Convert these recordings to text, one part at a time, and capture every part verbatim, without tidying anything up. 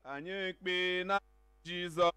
Anyị ekpe na Jizọs.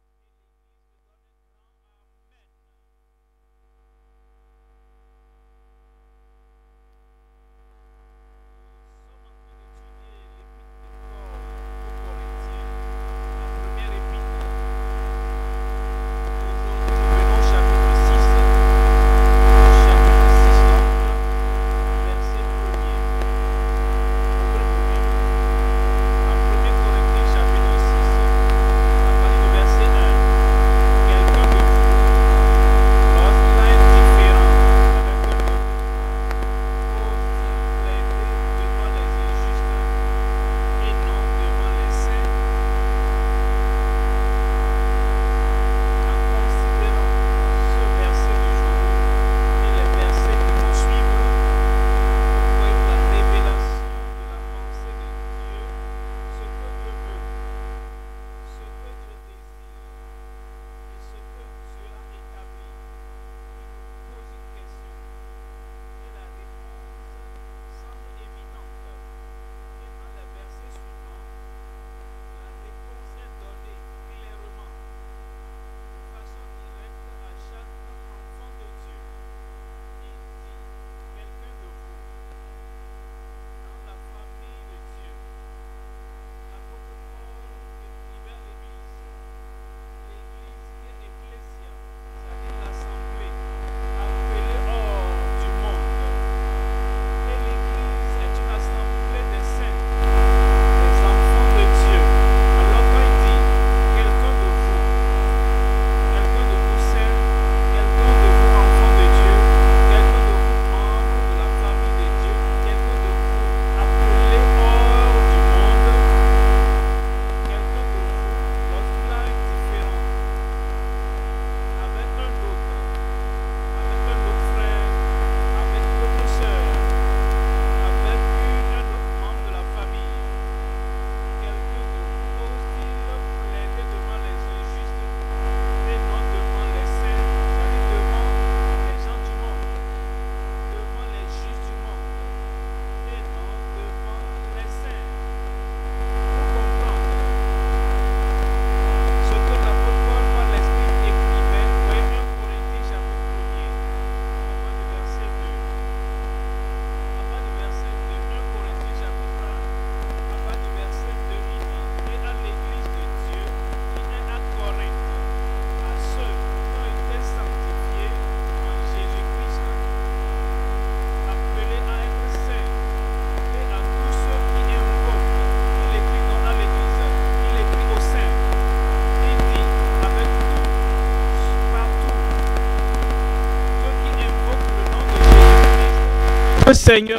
Seigneur,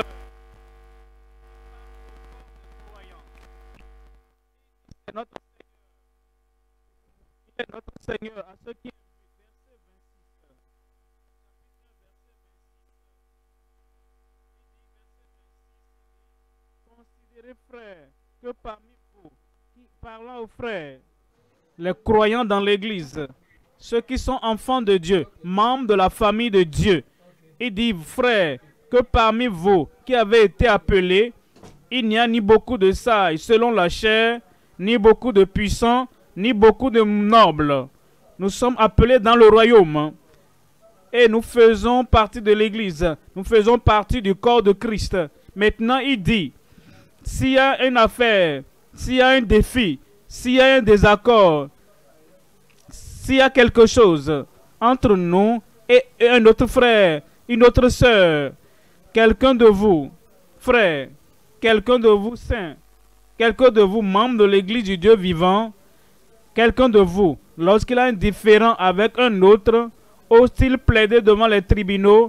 notre Seigneur, notre Seigneur, à ceux qui considérez, frères, que parmi vous, qui parlant aux frères, les croyants dans l'Église, ceux qui sont enfants de Dieu, membres de la famille de Dieu, il dit, frères, que parmi vous qui avez été appelés, il n'y a ni beaucoup de sages selon la chair, ni beaucoup de puissants, ni beaucoup de nobles. Nous sommes appelés dans le royaume et nous faisons partie de l'Église. Nous faisons partie du corps de Christ. Maintenant, il dit, s'il y a une affaire, s'il y a un défi, s'il y a un désaccord, s'il y a quelque chose entre nous et un autre frère, une autre sœur, quelqu'un de vous, frère, quelqu'un de vous, saint, quelqu'un de vous, membre de l'Église du Dieu vivant, quelqu'un de vous, lorsqu'il a un différend avec un autre, ose-t-il plaider devant les tribunaux?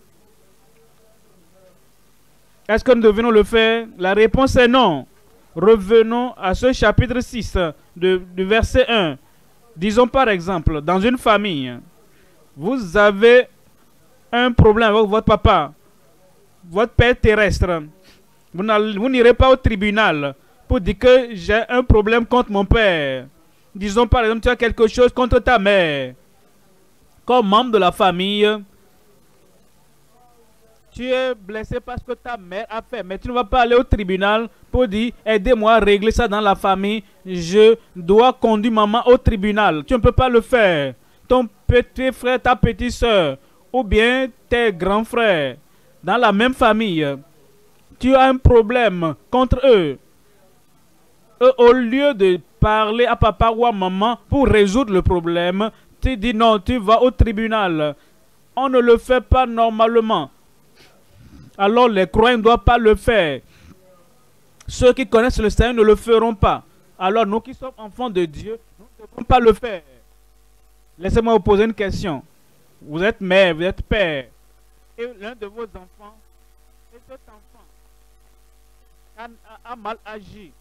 Est-ce que nous devons le faire? La réponse est non. Revenons à ce chapitre six, de, du verset un. Disons par exemple, dans une famille, vous avez un problème avec votre papa, votre père terrestre. Vous n'irez pas au tribunal pour dire que j'ai un problème contre mon père. Disons par exemple, tu as quelque chose contre ta mère. Comme membre de la famille, Tu es blessé parce que ta mère a fait, mais tu ne vas pas aller au tribunal pour dire aidez-moi à régler ça dans la famille. Je dois conduire maman au tribunal. Tu ne peux pas le faire. Ton petit frère, ta petite soeur, ou bien tes grands frères, dans la même famille, tu as un problème contre eux. Eux, au lieu de parler à papa ou à maman pour résoudre le problème, tu dis non, tu vas au tribunal. On ne le fait pas normalement. Alors les croyants ne doivent pas le faire. Ceux qui connaissent le Seigneur ne le feront pas. Alors nous qui sommes enfants de Dieu, nous ne devons pas le faire. Laissez-moi vous poser une question. Vous êtes mère, vous êtes père. Et l'un de vos enfants, et cet enfant a, a, a mal agi.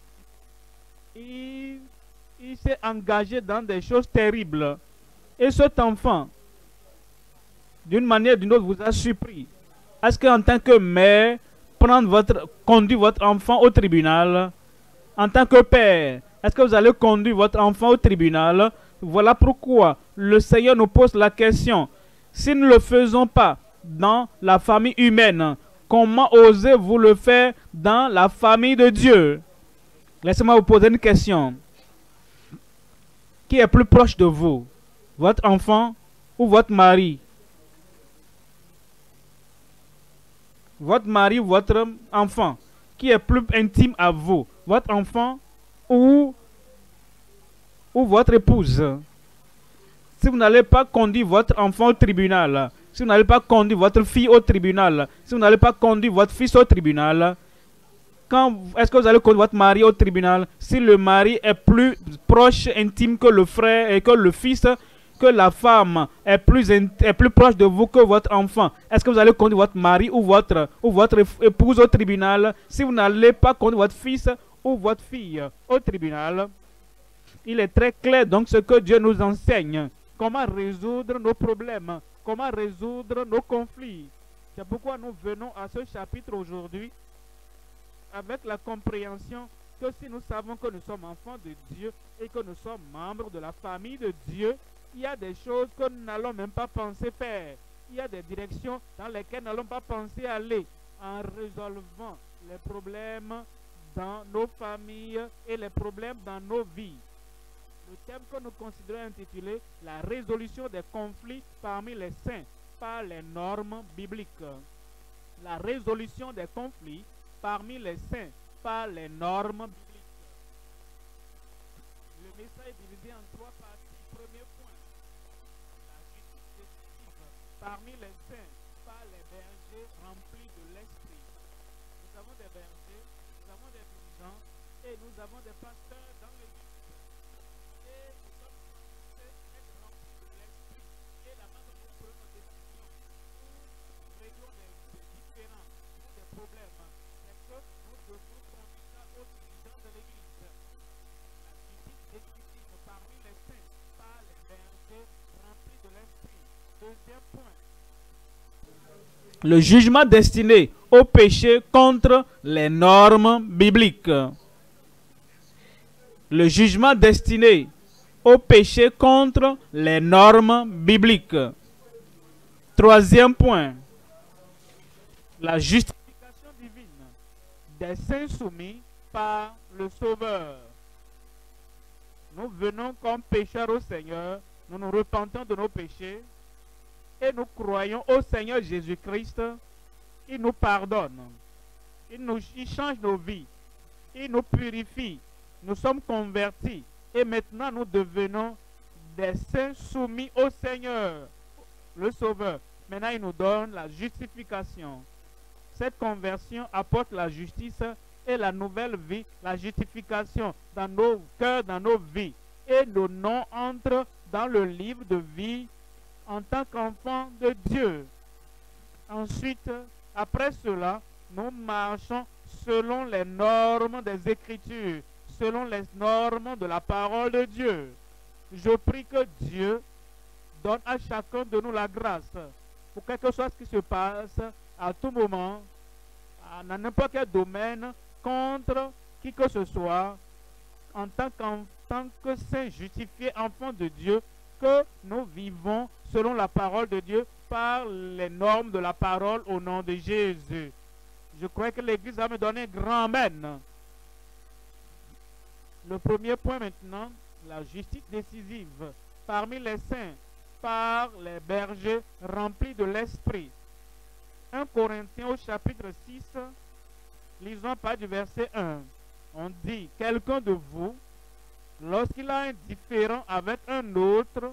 Il, il s'est engagé dans des choses terribles. Et cet enfant, d'une manière ou d'une autre, vous a surpris. Est-ce qu'en tant que mère, prendre votre, conduire votre enfant au tribunal, en tant que père, est-ce que vous allez conduire votre enfant au tribunal? Voilà pourquoi le Seigneur nous pose la question. Si nous ne le faisons pas dans la famille humaine, comment osez-vous le faire dans la famille de Dieu? Laissez-moi vous poser une question. Qui est plus proche de vous? Votre enfant ou votre mari? Votre mari ou votre enfant? Qui est plus intime à vous? Votre enfant ou, ou votre épouse? Si vous n'allez pas conduire votre enfant au tribunal, si vous n'allez pas conduire votre fille au tribunal, si vous n'allez pas conduire votre fils au tribunal, est-ce que vous allez conduire votre mari au tribunal si le mari est plus proche, intime que le frère et que le fils, que la femme est plus, est plus proche de vous que votre enfant? Est-ce que vous allez conduire votre mari ou votre, ou votre épouse au tribunal si vous n'allez pas conduire votre fils ou votre fille au tribunal? Il est très clair donc ce que Dieu nous enseigne. Comment résoudre nos problèmes, comment résoudre nos conflits. C'est pourquoi nous venons à ce chapitre aujourd'hui avec la compréhension que si nous savons que nous sommes enfants de Dieu et que nous sommes membres de la famille de Dieu, il y a des choses que nous n'allons même pas penser faire. Il y a des directions dans lesquelles nous n'allons pas penser aller en résolvant les problèmes dans nos familles et les problèmes dans nos vies. Le thème que nous considérons intitulé « La résolution des conflits parmi les saints par les normes bibliques ». La résolution des conflits parmi les saints par les normes bibliques. Le message est divisé en trois parties. Premier point, la justice définitive parmi les saints par les bergers remplis de l'esprit. Nous avons des bergers, nous avons des dirigeants et nous avons des pasteurs dans l'église. Et nous sommes censés être remplis de l'esprit. Et la manière dont nous prenons des décisions ou réglons des, des différends ou des problèmes, c'est que nous devons conduire ça aux dirigeants de l'église. La justice définitive parmi les saints par les bergers remplis de l'esprit. Deuxième point. Le jugement destiné au péché contre les normes bibliques. Le jugement destiné au péché contre les normes bibliques. Troisième point. La justification divine des saints soumis par le Sauveur. Nous venons comme pécheurs au Seigneur, nous nous repentons de nos péchés et nous croyons au Seigneur Jésus-Christ. Il nous pardonne, il, nous, il change nos vies, il nous purifie, nous sommes convertis et maintenant nous devenons des saints soumis au Seigneur, le Sauveur. Maintenant il nous donne la justification. Cette conversion apporte la justice et la nouvelle vie, la justification dans nos cœurs, dans nos vies. Et nos noms entrent dans le livre de vie en tant qu'enfants de Dieu. Ensuite, après cela, nous marchons selon les normes des Écritures, selon les normes de la parole de Dieu. Je prie que Dieu donne à chacun de nous la grâce pour quelque chose qui se passe à tout moment, dans n'importe quel domaine, contre qui que ce soit, en tant qu'en tant que saints justifiés, enfants de Dieu, que nous vivons selon la parole de Dieu par les normes de la parole au nom de Jésus. Je crois que l'Église va me donner un grand amen. Le premier point maintenant, la justice décisive parmi les saints par les bergers remplis de l'Esprit. un Corinthiens au chapitre six, lisons pas du verset un. On dit, quelqu'un de vous, lorsqu'il a un différend avec un autre,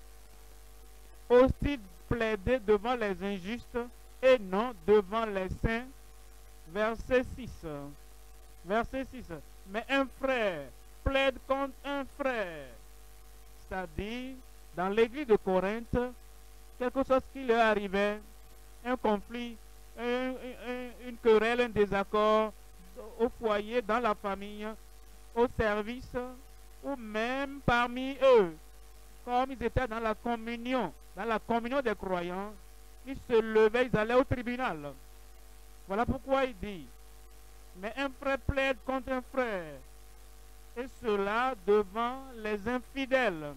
aussi plaider devant les injustes et non devant les saints. Verset six. Verset six. Mais un frère plaide contre un frère. C'est-à-dire, dans l'église de Corinthe, quelque chose qui leur arrivait, un conflit, un, un, une querelle, un désaccord au foyer, dans la famille, au service, ou même parmi eux, comme ils étaient dans la communion, dans la communion des croyants, ils se levaient, ils allaient au tribunal. Voilà pourquoi il dit, mais un frère plaide contre un frère, et cela devant les infidèles,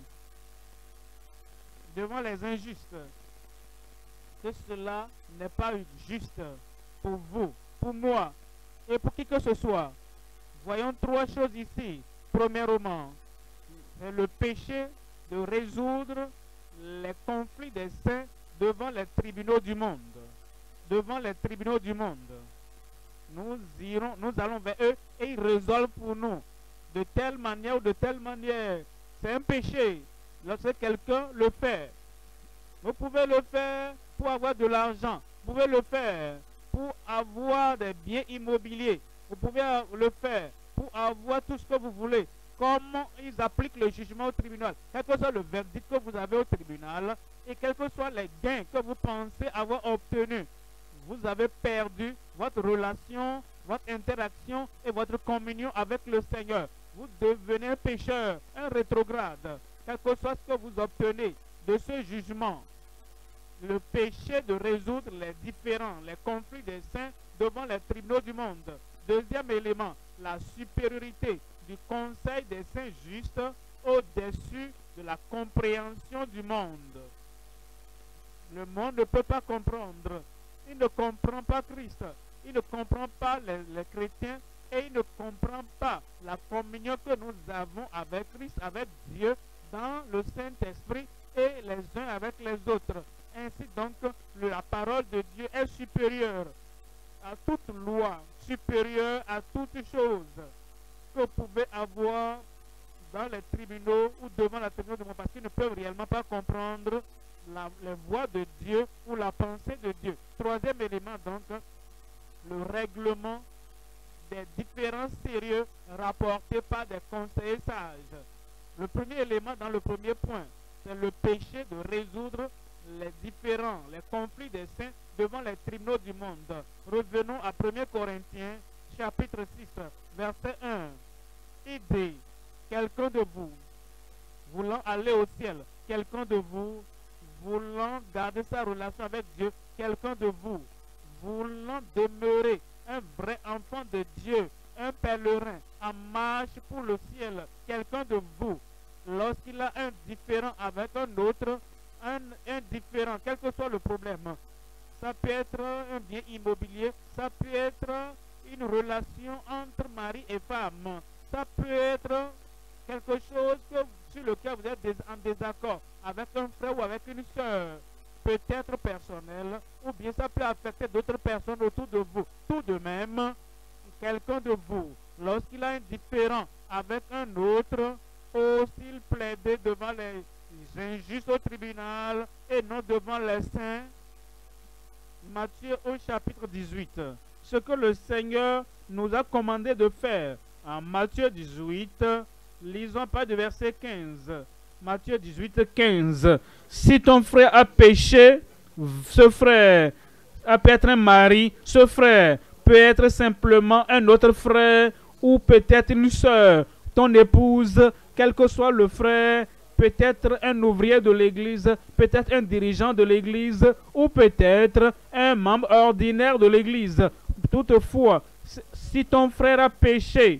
devant les injustes. Que cela n'est pas juste pour vous, pour moi, et pour qui que ce soit. Voyons trois choses ici. Premièrement, c'est le péché de résoudre les conflits des saints devant les tribunaux du monde. Devant les tribunaux du monde. Nous irons, nous allons vers eux et ils résolvent pour nous de telle manière ou de telle manière. C'est un péché lorsque quelqu'un le fait. Vous pouvez le faire pour avoir de l'argent. Vous pouvez le faire pour avoir des biens immobiliers. Vous pouvez le faire pour avoir tout ce que vous voulez. Comment ils appliquent le jugement au tribunal. Quel que soit le verdict que vous avez au tribunal et quels que soient les gains que vous pensez avoir obtenus, vous avez perdu votre relation, votre interaction et votre communion avec le Seigneur. Vous devenez un pécheur, un rétrograde. Quel que soit ce que vous obtenez de ce jugement, le péché de résoudre les différends, les conflits des saints devant les tribunaux du monde. Deuxième élément, la supériorité du conseil des saints justes au-dessus de la compréhension du monde. Le monde ne peut pas comprendre. Il ne comprend pas Christ. Il ne comprend pas les, les chrétiens et il ne comprend pas la communion que nous avons avec Christ, avec Dieu, dans le Saint-Esprit et les uns avec les autres. Ainsi donc, la parole de Dieu est supérieure à toute loi, supérieure à toute chose que vous pouvez avoir dans les tribunaux ou devant la tribunal du monde, parce qu'ils ne peuvent réellement pas comprendre la, les voies de Dieu ou la pensée de Dieu. Troisième élément donc, le règlement des différends sérieux rapportés par des conseillers sages. Le premier élément dans le premier point, c'est le péché de résoudre les différends, les conflits des saints devant les tribunaux du monde. Revenons à premier Corinthiens, chapitre six, verset un. Il dit, quelqu'un de vous, voulant aller au ciel, quelqu'un de vous, voulant garder sa relation avec Dieu, quelqu'un de vous, voulant demeurer un vrai enfant de Dieu, un pèlerin en marche pour le ciel, quelqu'un de vous, lorsqu'il a un différend avec un autre, un, un différend, quel que soit le problème, ça peut être un bien immobilier, ça peut être une relation entre mari et femme, ça peut être quelque chose que, sur lequel vous êtes en désaccord avec un frère ou avec une soeur, peut-être personnel, ou bien ça peut affecter d'autres personnes autour de vous. Tout de même, quelqu'un de vous, lorsqu'il a un différend avec un autre, ou s'il plaidait devant les injustes au tribunal et non devant les saints. Matthieu au chapitre dix-huit. Ce que le Seigneur nous a commandé de faire. En Matthieu dix-huit, lisons pas du verset quinze. Matthieu dix-huit, quinze. Si ton frère a péché, ce frère a peut être un mari, ce frère peut être simplement un autre frère ou peut-être une soeur, ton épouse, quel que soit le frère, peut-être un ouvrier de l'église, peut-être un dirigeant de l'église ou peut-être un membre ordinaire de l'église. Toutefois, si ton frère a péché,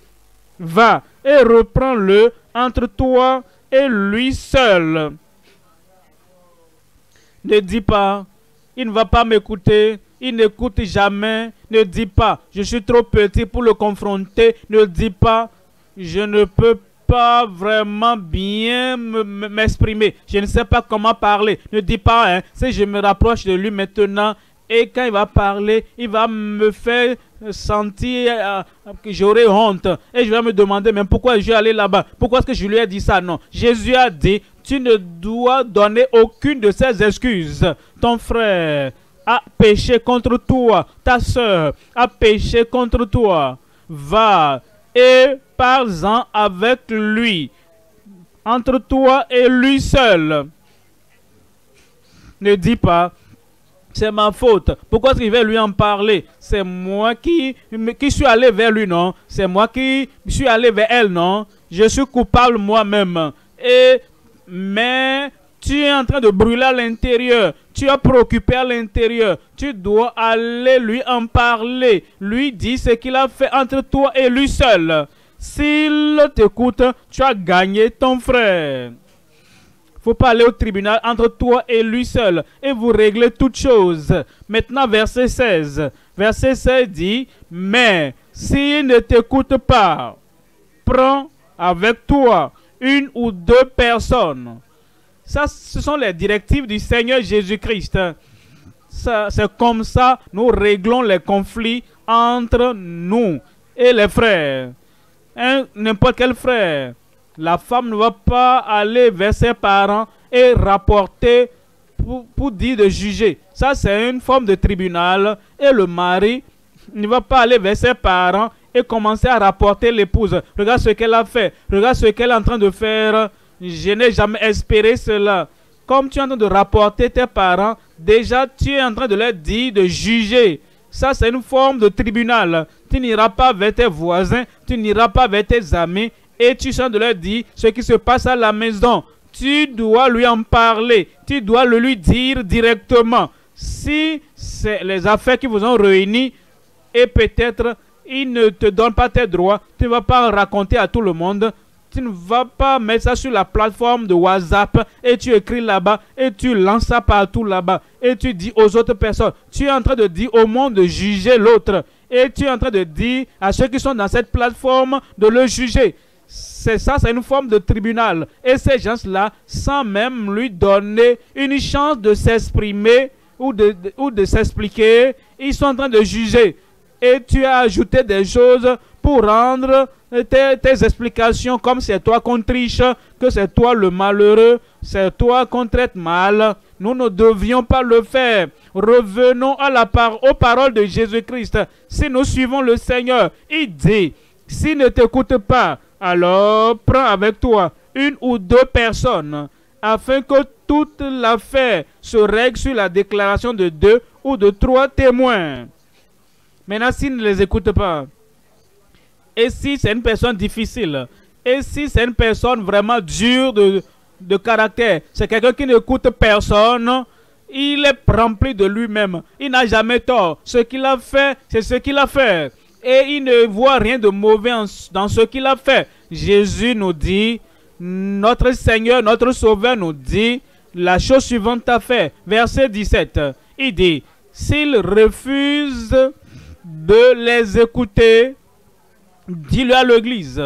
va et reprends-le entre toi et lui seul. Ne dis pas, il ne va pas m'écouter, il n'écoute jamais. Ne dis pas, je suis trop petit pour le confronter. Ne dis pas, je ne peux pas vraiment bien m'exprimer. Je ne sais pas comment parler. Ne dis pas, hein, si je me rapproche de lui maintenant, et quand il va parler, il va me faire sentir euh, que j'aurai honte. Et je vais me demander, mais pourquoi je vais aller là-bas? Pourquoi est-ce que je lui ai dit ça? Non. Jésus a dit, tu ne dois donner aucune de ces excuses. Ton frère a péché contre toi. Ta soeur a péché contre toi. Va et parle-en avec lui. Entre toi et lui seul. Ne dis pas, c'est ma faute. Pourquoi est-ce qu'il va lui en parler? C'est moi qui, qui suis allé vers lui, non? C'est moi qui suis allé vers elle, non? Je suis coupable moi-même. Et, mais tu es en train de brûler à l'intérieur. Tu es préoccupé à l'intérieur. Tu dois aller lui en parler. Lui dire ce qu'il a fait entre toi et lui seul. S'il t'écoute, tu as gagné ton frère. Faut pas aller au tribunal entre toi et lui seul et vous réglez toutes choses. Maintenant, verset seize. Verset seize dit, mais s'il ne t'écoute pas, prends avec toi une ou deux personnes. Ça, ce sont les directives du Seigneur Jésus-Christ. C'est comme ça nous réglons les conflits entre nous et les frères. N'importe quel frère. La femme ne va pas aller vers ses parents et rapporter pour, pour dire de juger. Ça, c'est une forme de tribunal. Et le mari ne va pas aller vers ses parents et commencer à rapporter l'épouse. Regarde ce qu'elle a fait. Regarde ce qu'elle est en train de faire. Je n'ai jamais espéré cela. Comme tu es en train de rapporter tes parents, déjà tu es en train de leur dire de juger. Ça, c'est une forme de tribunal. Tu n'iras pas vers tes voisins, tu n'iras pas vers tes amis. Et tu sens de leur dire ce qui se passe à la maison. Tu dois lui en parler. Tu dois le lui dire directement. Si c'est les affaires qui vous ont réunis et peut-être il ne te donne pas tes droits, tu ne vas pas en raconter à tout le monde. Tu ne vas pas mettre ça sur la plateforme de WhatsApp et tu écris là-bas et tu lances ça partout là-bas. Et tu dis aux autres personnes, tu es en train de dire au monde de juger l'autre. Et tu es en train de dire à ceux qui sont dans cette plateforme de le juger. C'est ça, c'est une forme de tribunal. Et ces gens-là, sans même lui donner une chance de s'exprimer ou de, de, ou de s'expliquer, ils sont en train de juger. Et tu as ajouté des choses pour rendre tes, tes explications comme c'est toi qu'on triche, que c'est toi le malheureux, c'est toi qu'on traite mal. Nous ne devions pas le faire. Revenons à la par aux paroles de Jésus-Christ. Si nous suivons le Seigneur, il dit, s'il ne t'écoute pas, alors prends avec toi une ou deux personnes afin que toute l'affaire se règle sur la déclaration de deux ou de trois témoins. Maintenant, s'il ne les écoute pas, et si c'est une personne difficile, et si c'est une personne vraiment dure de, de caractère, c'est quelqu'un qui n'écoute personne, il est rempli de lui-même, il n'a jamais tort. Ce qu'il a fait, c'est ce qu'il a fait. Et il ne voit rien de mauvais en, dans ce qu'il a fait. Jésus nous dit, notre Seigneur, notre Sauveur nous dit, la chose suivante à faire. Verset dix-sept, il dit, s'il refuse de les écouter, dis-le à l'église.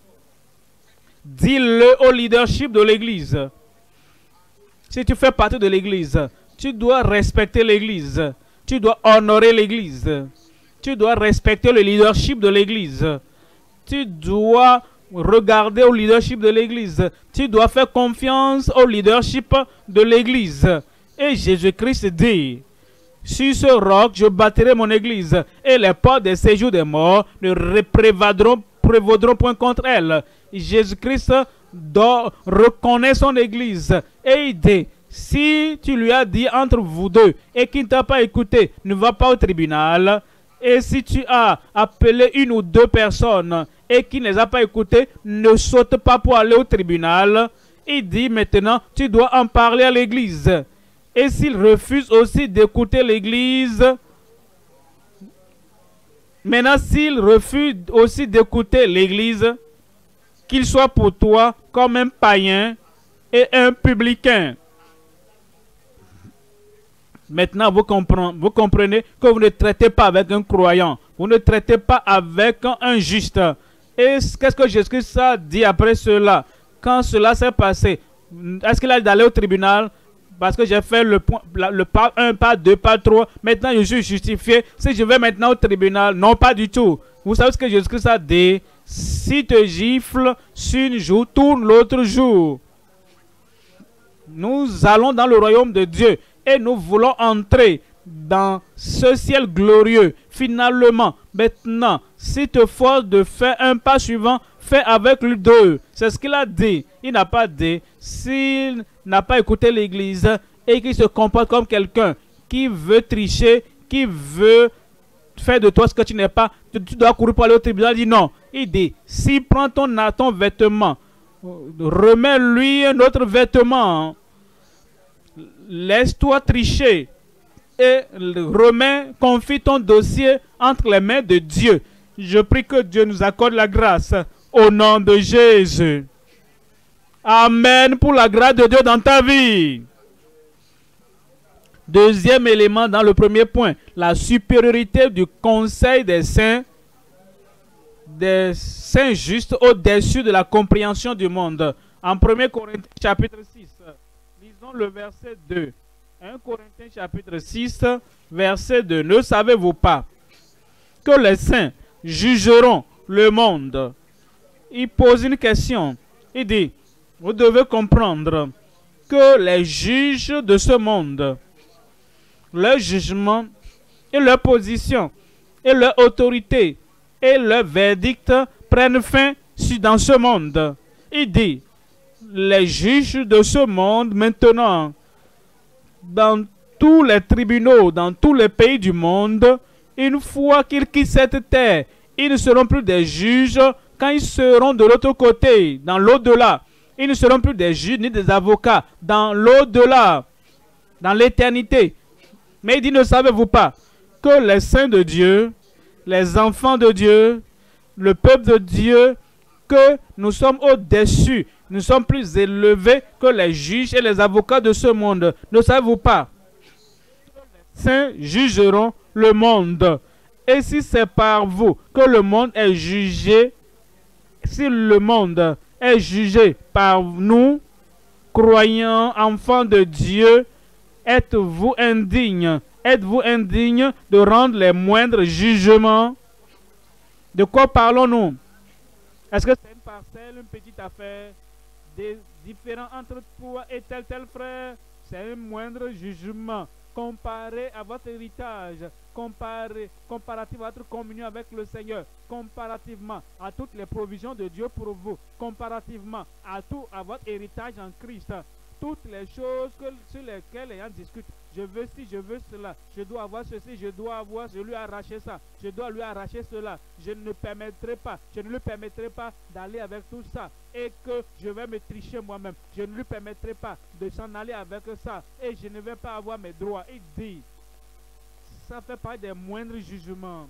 Dis-le au leadership de l'église. Si tu fais partie de l'église, tu dois respecter l'église. Tu dois honorer l'église. Tu dois respecter le leadership de l'église. Tu dois regarder au leadership de l'église. Tu dois faire confiance au leadership de l'église. Et Jésus-Christ dit, sur ce roc, je bâtirai mon église, et les portes des séjours des morts ne prévaudront, prévaudront point contre elle. Jésus-Christ reconnaît son église, et il dit, si tu lui as dit entre vous deux, et qu'il ne t'a pas écouté, ne va pas au tribunal. Et si tu as appelé une ou deux personnes, et qu'il ne les a pas écoutées, ne saute pas pour aller au tribunal. Il dit maintenant, tu dois en parler à l'église. Et s'il refuse aussi d'écouter l'église, maintenant s'il refuse aussi d'écouter l'église, qu'il soit pour toi comme un païen et un publicain. Maintenant, vous comprenez, vous comprenez que vous ne traitez pas avec un croyant. Vous ne traitez pas avec un juste. Et qu'est-ce que Jésus-Christ a dit après cela? Quand cela s'est passé, est-ce qu'il a dit d'aller au tribunal? Parce que j'ai fait le, point, le pas un, pas deux, pas trois. Maintenant, je suis justifié. Si je vais maintenant au tribunal, non, pas du tout. Vous savez ce que Jésus-Christ a dit? Si te gifle sur une joue, tourne l'autre jour. Nous allons dans le royaume de Dieu et nous voulons entrer dans ce ciel glorieux. Finalement, maintenant, si te force de faire un pas suivant, fais avec lui deux. C'est ce qu'il a dit. Il n'a pas dit, s'il n'a pas écouté l'église et qu'il se comporte comme quelqu'un qui veut tricher, qui veut faire de toi ce que tu n'es pas, tu, tu dois courir pour aller au tribunal. Il dit non. Il dit, si prends ton, ton vêtement, remets-lui un autre vêtement, laisse-toi tricher et remets, confie ton dossier entre les mains de Dieu. Je prie que Dieu nous accorde la grâce au nom de Jésus. Amen pour la grâce de Dieu dans ta vie. Deuxième élément dans le premier point, la supériorité du conseil des saints, des saints justes au-dessus de la compréhension du monde. En premier Corinthiens chapitre six, lisons le verset deux. premier Corinthiens chapitre six, verset deux. Ne savez-vous pas que les saints jugeront le monde? Il pose une question. Il dit, vous devez comprendre que les juges de ce monde, leur jugement et leur position et leur autorité et leur verdict prennent fin dans ce monde. Il dit, les juges de ce monde maintenant, dans tous les tribunaux, dans tous les pays du monde, une fois qu'ils quittent cette terre, ils ne seront plus des juges quand ils seront de l'autre côté, dans l'au-delà. Ils ne seront plus des juges ni des avocats dans l'au-delà, dans l'éternité. Mais il dit, ne savez-vous pas que les saints de Dieu, les enfants de Dieu, le peuple de Dieu, que nous sommes au-dessus, nous sommes plus élevés que les juges et les avocats de ce monde. Ne savez-vous pas? Les saints jugeront le monde. Et si c'est par vous que le monde est jugé, si le monde est jugé par nous, croyants, enfants de Dieu, êtes-vous indignes? Êtes-vous indignes de rendre les moindres jugements? De quoi parlons-nous? Est-ce que c'est une parcelle, une petite affaire, des différends entre toi et tel tel frère? C'est un moindre jugement comparé à votre héritage, comparé, comparatif à votre communion avec le Seigneur, comparativement à toutes les provisions de Dieu pour vous, comparativement à tout à votre héritage en Christ. Toutes les choses que, sur lesquelles les gens discutent. Je veux ci, je veux cela. Je dois avoir ceci, je dois avoir, je lui arracher ça. Je dois lui arracher cela. Je ne permettrai pas, je ne lui permettrai pas d'aller avec tout ça. Et que je vais me tricher moi-même. Je ne lui permettrai pas de s'en aller avec ça. Et je ne vais pas avoir mes droits. Il dit, ça fait partie des moindres jugements.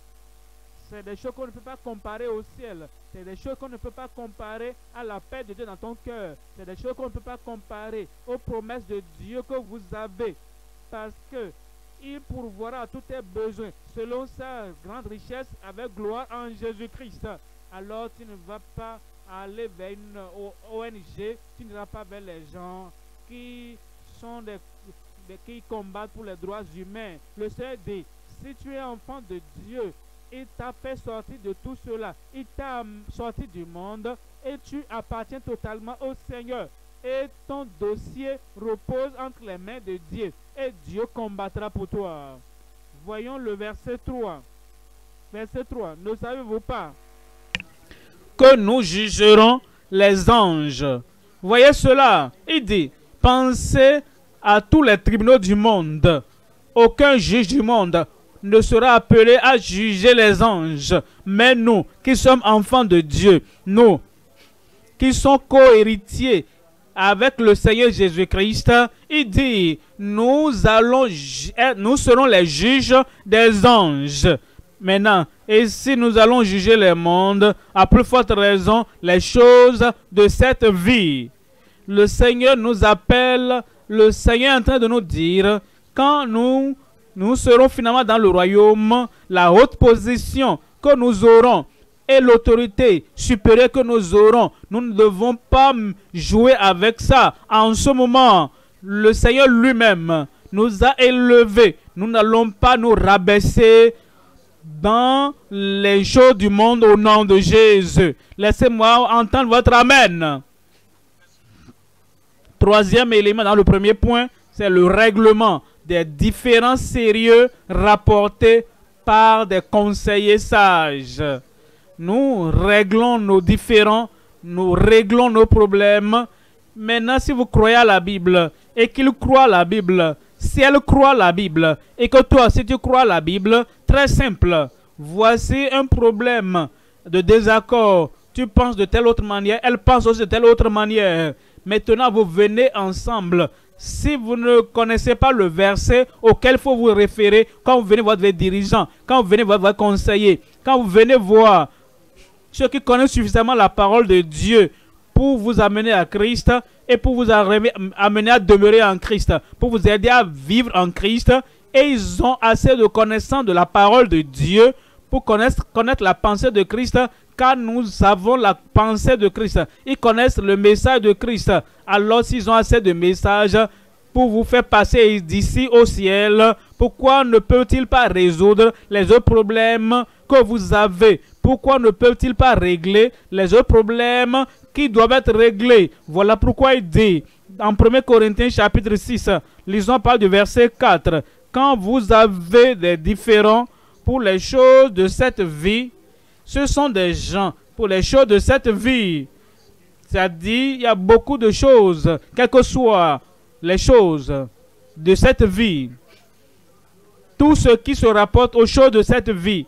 C'est des choses qu'on ne peut pas comparer au ciel. C'est des choses qu'on ne peut pas comparer à la paix de Dieu dans ton cœur. C'est des choses qu'on ne peut pas comparer aux promesses de Dieu que vous avez. Parce que il pourvoira à tous tes besoins selon sa grande richesse avec gloire en Jésus-Christ. Alors tu ne vas pas aller vers une O N G, tu n'iras pas vers les gens qui sont des, des qui combattent pour les droits humains. Le Seigneur dit, si tu es enfant de Dieu, il t'a fait sortir de tout cela. Il t'a sorti du monde et tu appartiens totalement au Seigneur. Et ton dossier repose entre les mains de Dieu. Et Dieu combattra pour toi. Voyons le verset trois. Verset trois. Ne savez-vous pas que nous jugerons les anges? Voyez cela. Il dit, pensez à tous les tribunaux du monde. Aucun juge du monde ne sera appelé à juger les anges. Mais nous, qui sommes enfants de Dieu, nous, qui sommes co-héritiers avec le Seigneur Jésus-Christ, il dit, nous allons, nous serons les juges des anges. Maintenant, et si nous allons juger le monde, à plus forte raison, les choses de cette vie. Le Seigneur nous appelle, le Seigneur est en train de nous dire quand nous, nous serons finalement dans le royaume, la haute position que nous aurons et l'autorité supérieure que nous aurons, nous ne devons pas jouer avec ça. En ce moment, le Seigneur lui-même nous a élevés. Nous n'allons pas nous rabaisser dans les choses du monde au nom de Jésus. Laissez-moi entendre votre Amen. Troisième élément dans le premier point, c'est le règlement des différends sérieux rapportés par des conseillers sages. Nous réglons nos différends, nous réglons nos problèmes. Maintenant, si vous croyez à la Bible et qu'il croit à la Bible, si elle croit à la Bible et que toi, si tu crois à la Bible, très simple, voici un problème de désaccord. Tu penses de telle autre manière, elle pense aussi de telle autre manière. Maintenant, vous venez ensemble. Si vous ne connaissez pas le verset auquel il faut vous référer, quand vous venez voir votre dirigeant, quand vous venez voir votre conseiller, quand vous venez voir ceux qui connaissent suffisamment la parole de Dieu pour vous amener à Christ et pour vous amener à demeurer en Christ, pour vous aider à vivre en Christ, et ils ont assez de connaissance de la parole de Dieu pour connaître, connaître la pensée de Christ, car nous avons la pensée de Christ. Ils connaissent le message de Christ. Alors s'ils ont assez de messages pour vous faire passer d'ici au ciel, pourquoi ne peuvent-ils pas résoudre les autres problèmes que vous avez? Pourquoi ne peuvent-ils pas régler les autres problèmes qui doivent être réglés? Voilà pourquoi il dit en premier Corinthiens chapitre six, lisons par du verset quatre, quand vous avez des différends pour les choses de cette vie, ce sont des gens pour les choses de cette vie. C'est-à-dire, il y a beaucoup de choses, quelles que soient les choses de cette vie. Tout ce qui se rapporte aux choses de cette vie.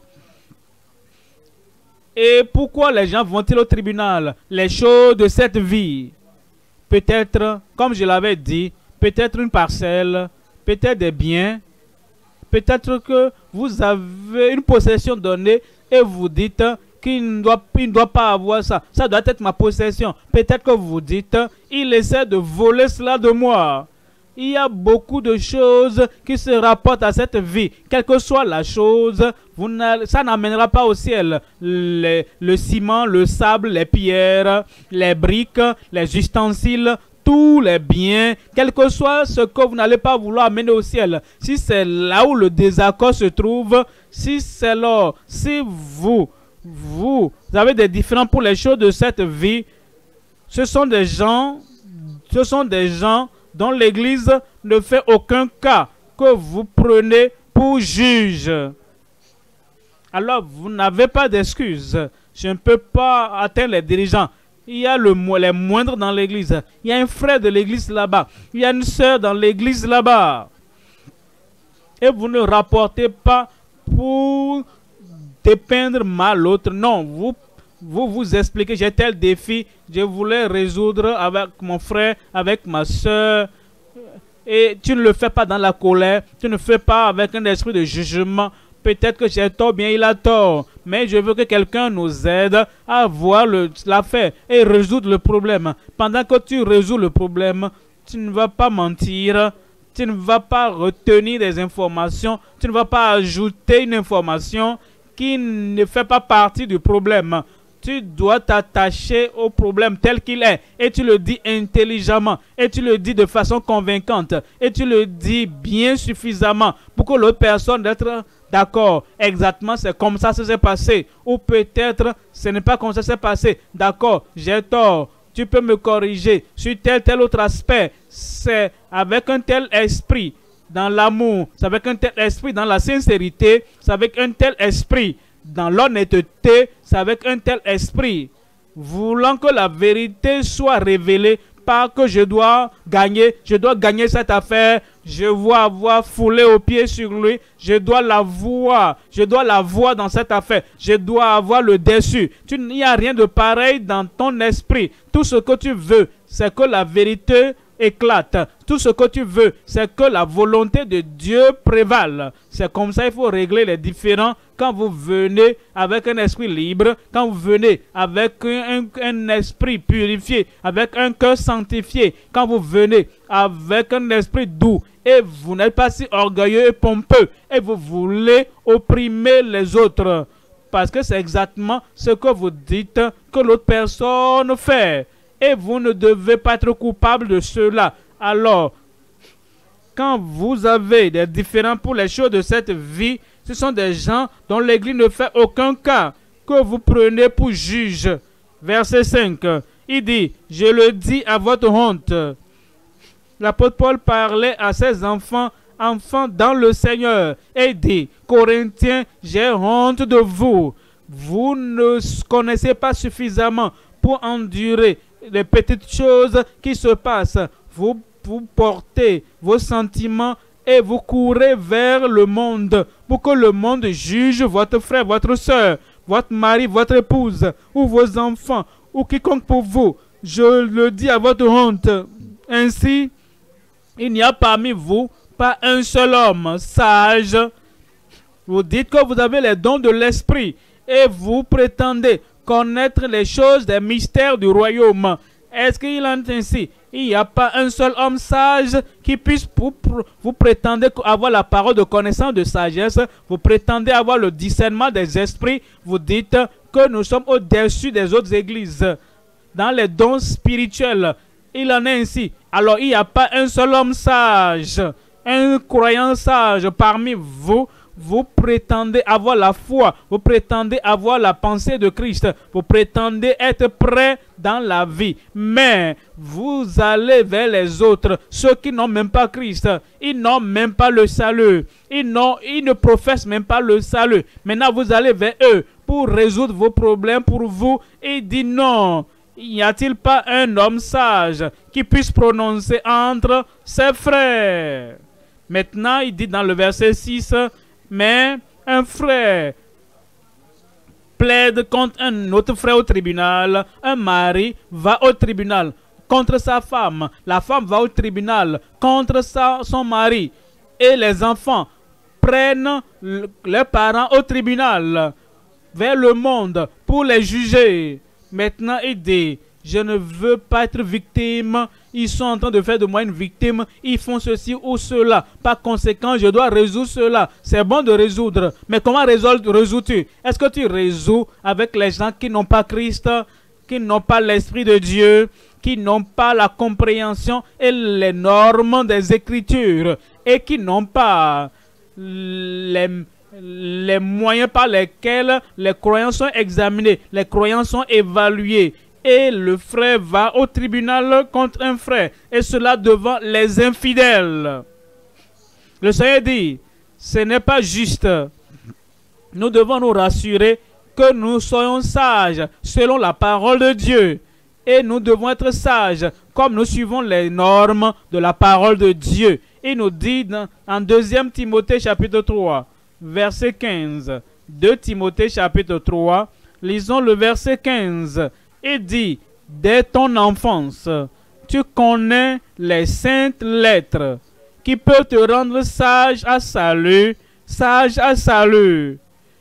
Et pourquoi les gens vont-ils au tribunal? Les choses de cette vie. Peut-être, comme je l'avais dit, peut-être une parcelle, peut-être des biens. Peut-être que vous avez une possession donnée et vous dites qu'il ne doit, il ne doit pas avoir ça. Ça doit être ma possession. Peut-être que vous dites, il essaie de voler cela de moi. Il y a beaucoup de choses qui se rapportent à cette vie. Quelle que soit la chose, vous ça n'amènera pas au ciel. Les, le ciment, le sable, les pierres, les briques, les ustensiles, tous les biens, quel que soit ce que vous n'allez pas vouloir amener au ciel. Si c'est là où le désaccord se trouve, si c'est là, si vous, vous avez des différends pour les choses de cette vie, ce sont des gens, ce sont des gens dont l'Église ne fait aucun cas que vous prenez pour juge. Alors, vous n'avez pas d'excuse. Je ne peux pas atteindre les dirigeants. Il y a le, les moindres dans l'église. Il y a un frère de l'église là-bas. Il y a une sœur dans l'église là-bas. Et vous ne rapportez pas pour dépeindre mal l'autre. Non, vous, vous vous expliquez, j'ai tel défi, je voulais résoudre avec mon frère, avec ma sœur. Et tu ne le fais pas dans la colère. Tu ne le fais pas avec un esprit de jugement. Peut-être que j'ai tort, bien il a tort. Mais je veux que quelqu'un nous aide à voir l'affaire et résoudre le problème. Pendant que tu résous le problème, tu ne vas pas mentir. Tu ne vas pas retenir des informations. Tu ne vas pas ajouter une information qui ne fait pas partie du problème. Tu dois t'attacher au problème tel qu'il est. Et tu le dis intelligemment. Et tu le dis de façon convaincante. Et tu le dis bien suffisamment pour que l'autre personne d'être d'accord. Exactement, c'est comme ça que ça s'est passé. Ou peut-être, ce n'est pas comme ça que ça s'est passé. D'accord, j'ai tort. Tu peux me corriger sur tel, tel autre aspect. C'est avec un tel esprit dans l'amour. C'est avec un tel esprit dans la sincérité. C'est avec un tel esprit dans l'honnêteté, c'est avec un tel esprit, voulant que la vérité soit révélée, pas que je dois gagner, je dois gagner cette affaire, je dois avoir foulé aux pieds sur lui, je dois la voir, je dois la voir dans cette affaire, je dois avoir le dessus. Il n'y a rien de pareil dans ton esprit. Tout ce que tu veux, c'est que la vérité éclate. Tout ce que tu veux, c'est que la volonté de Dieu prévale. C'est comme ça qu'il faut régler les différends quand vous venez avec un esprit libre, quand vous venez avec un, un, un esprit purifié, avec un cœur sanctifié, quand vous venez avec un esprit doux et vous n'êtes pas si orgueilleux et pompeux et vous voulez opprimer les autres. Parce que c'est exactement ce que vous dites que l'autre personne fait. Et vous ne devez pas être coupable de cela. Alors, quand vous avez des différends pour les choses de cette vie, ce sont des gens dont l'Église ne fait aucun cas, que vous prenez pour juge. Verset cinq, il dit, je le dis à votre honte. L'apôtre Paul parlait à ses enfants, enfants dans le Seigneur, et dit, Corinthiens, j'ai honte de vous. Vous ne connaissez pas suffisamment pour endurer les petites choses qui se passent. Vous, vous portez vos sentiments et vous courez vers le monde pour que le monde juge votre frère, votre soeur, votre mari, votre épouse ou vos enfants ou quiconque pour vous. Je le dis à votre honte. Ainsi, il n'y a parmi vous pas un seul homme sage. Vous dites que vous avez les dons de l'esprit et vous prétendez connaître les choses des mystères du royaume. Est-ce qu'il en est ainsi? Il n'y a pas un seul homme sage qui puisse, pour, pour, vous prétendez avoir la parole de connaissance, de sagesse, vous prétendez avoir le discernement des esprits, vous dites que nous sommes au-dessus des autres églises. Dans les dons spirituels, il en est ainsi. Alors il n'y a pas un seul homme sage, un croyant sage parmi vous. Vous prétendez avoir la foi, vous prétendez avoir la pensée de Christ, vous prétendez être prêt dans la vie, mais vous allez vers les autres, ceux qui n'ont même pas Christ, ils n'ont même pas le salut, ils, n'ont, ils ne professent même pas le salut. Maintenant vous allez vers eux pour résoudre vos problèmes pour vous et dit non. Y a-t-il pas un homme sage qui puisse prononcer entre ses frères? Maintenant il dit dans le verset six, mais un frère plaide contre un autre frère au tribunal. Un mari va au tribunal contre sa femme. La femme va au tribunal contre sa, son mari. Et les enfants prennent le, leurs parents au tribunal vers le monde pour les juger. Maintenant, il dit, je ne veux pas être victime. Ils sont en train de faire de moi une victime. Ils font ceci ou cela. Par conséquent, je dois résoudre cela. C'est bon de résoudre. Mais comment résous-tu? Est-ce que tu résous avec les gens qui n'ont pas Christ, qui n'ont pas l'Esprit de Dieu, qui n'ont pas la compréhension et les normes des Écritures et qui n'ont pas les, les moyens par lesquels les croyants sont examinés, les croyants sont évalués? Et le frère va au tribunal contre un frère, et cela devant les infidèles. Le Seigneur dit, ce n'est pas juste. Nous devons nous rassurer que nous soyons sages selon la parole de Dieu. Et nous devons être sages comme nous suivons les normes de la parole de Dieu. Il nous dit dans, en deuxième Timothée chapitre trois, verset quinze. deux Timothée chapitre trois, lisons le verset quinze. Il dit, dès ton enfance, tu connais les saintes lettres qui peuvent te rendre sage à salut, sage à salut.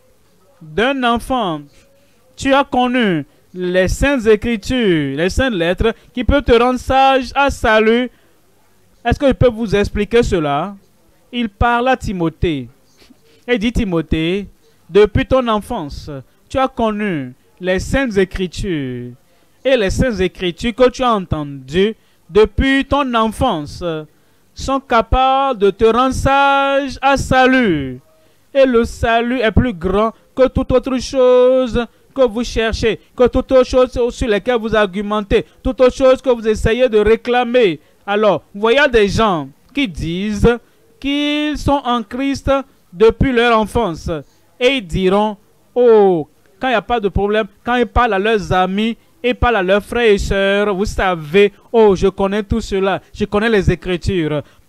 D'un enfant, tu as connu les saintes écritures, les saintes lettres qui peuvent te rendre sage à salut. Est-ce que je peux vous expliquer cela? Il parle à Timothée. Il dit, Timothée, depuis ton enfance, tu as connu les saintes écritures. Et les saintes écritures que tu as entendues depuis ton enfance sont capables de te rendre sage à salut. Et le salut est plus grand que toute autre chose que vous cherchez, que toute autre chose sur laquelle vous argumentez, toute autre chose que vous essayez de réclamer. Alors, vous voyez des gens qui disent qu'ils sont en Christ depuis leur enfance. Et ils diront, oh, quand il n'y a pas de problème, quand ils parlent à leurs amis, ils parlent à leurs frères et sœurs, vous savez, oh, je connais tout cela, je connais les Écritures.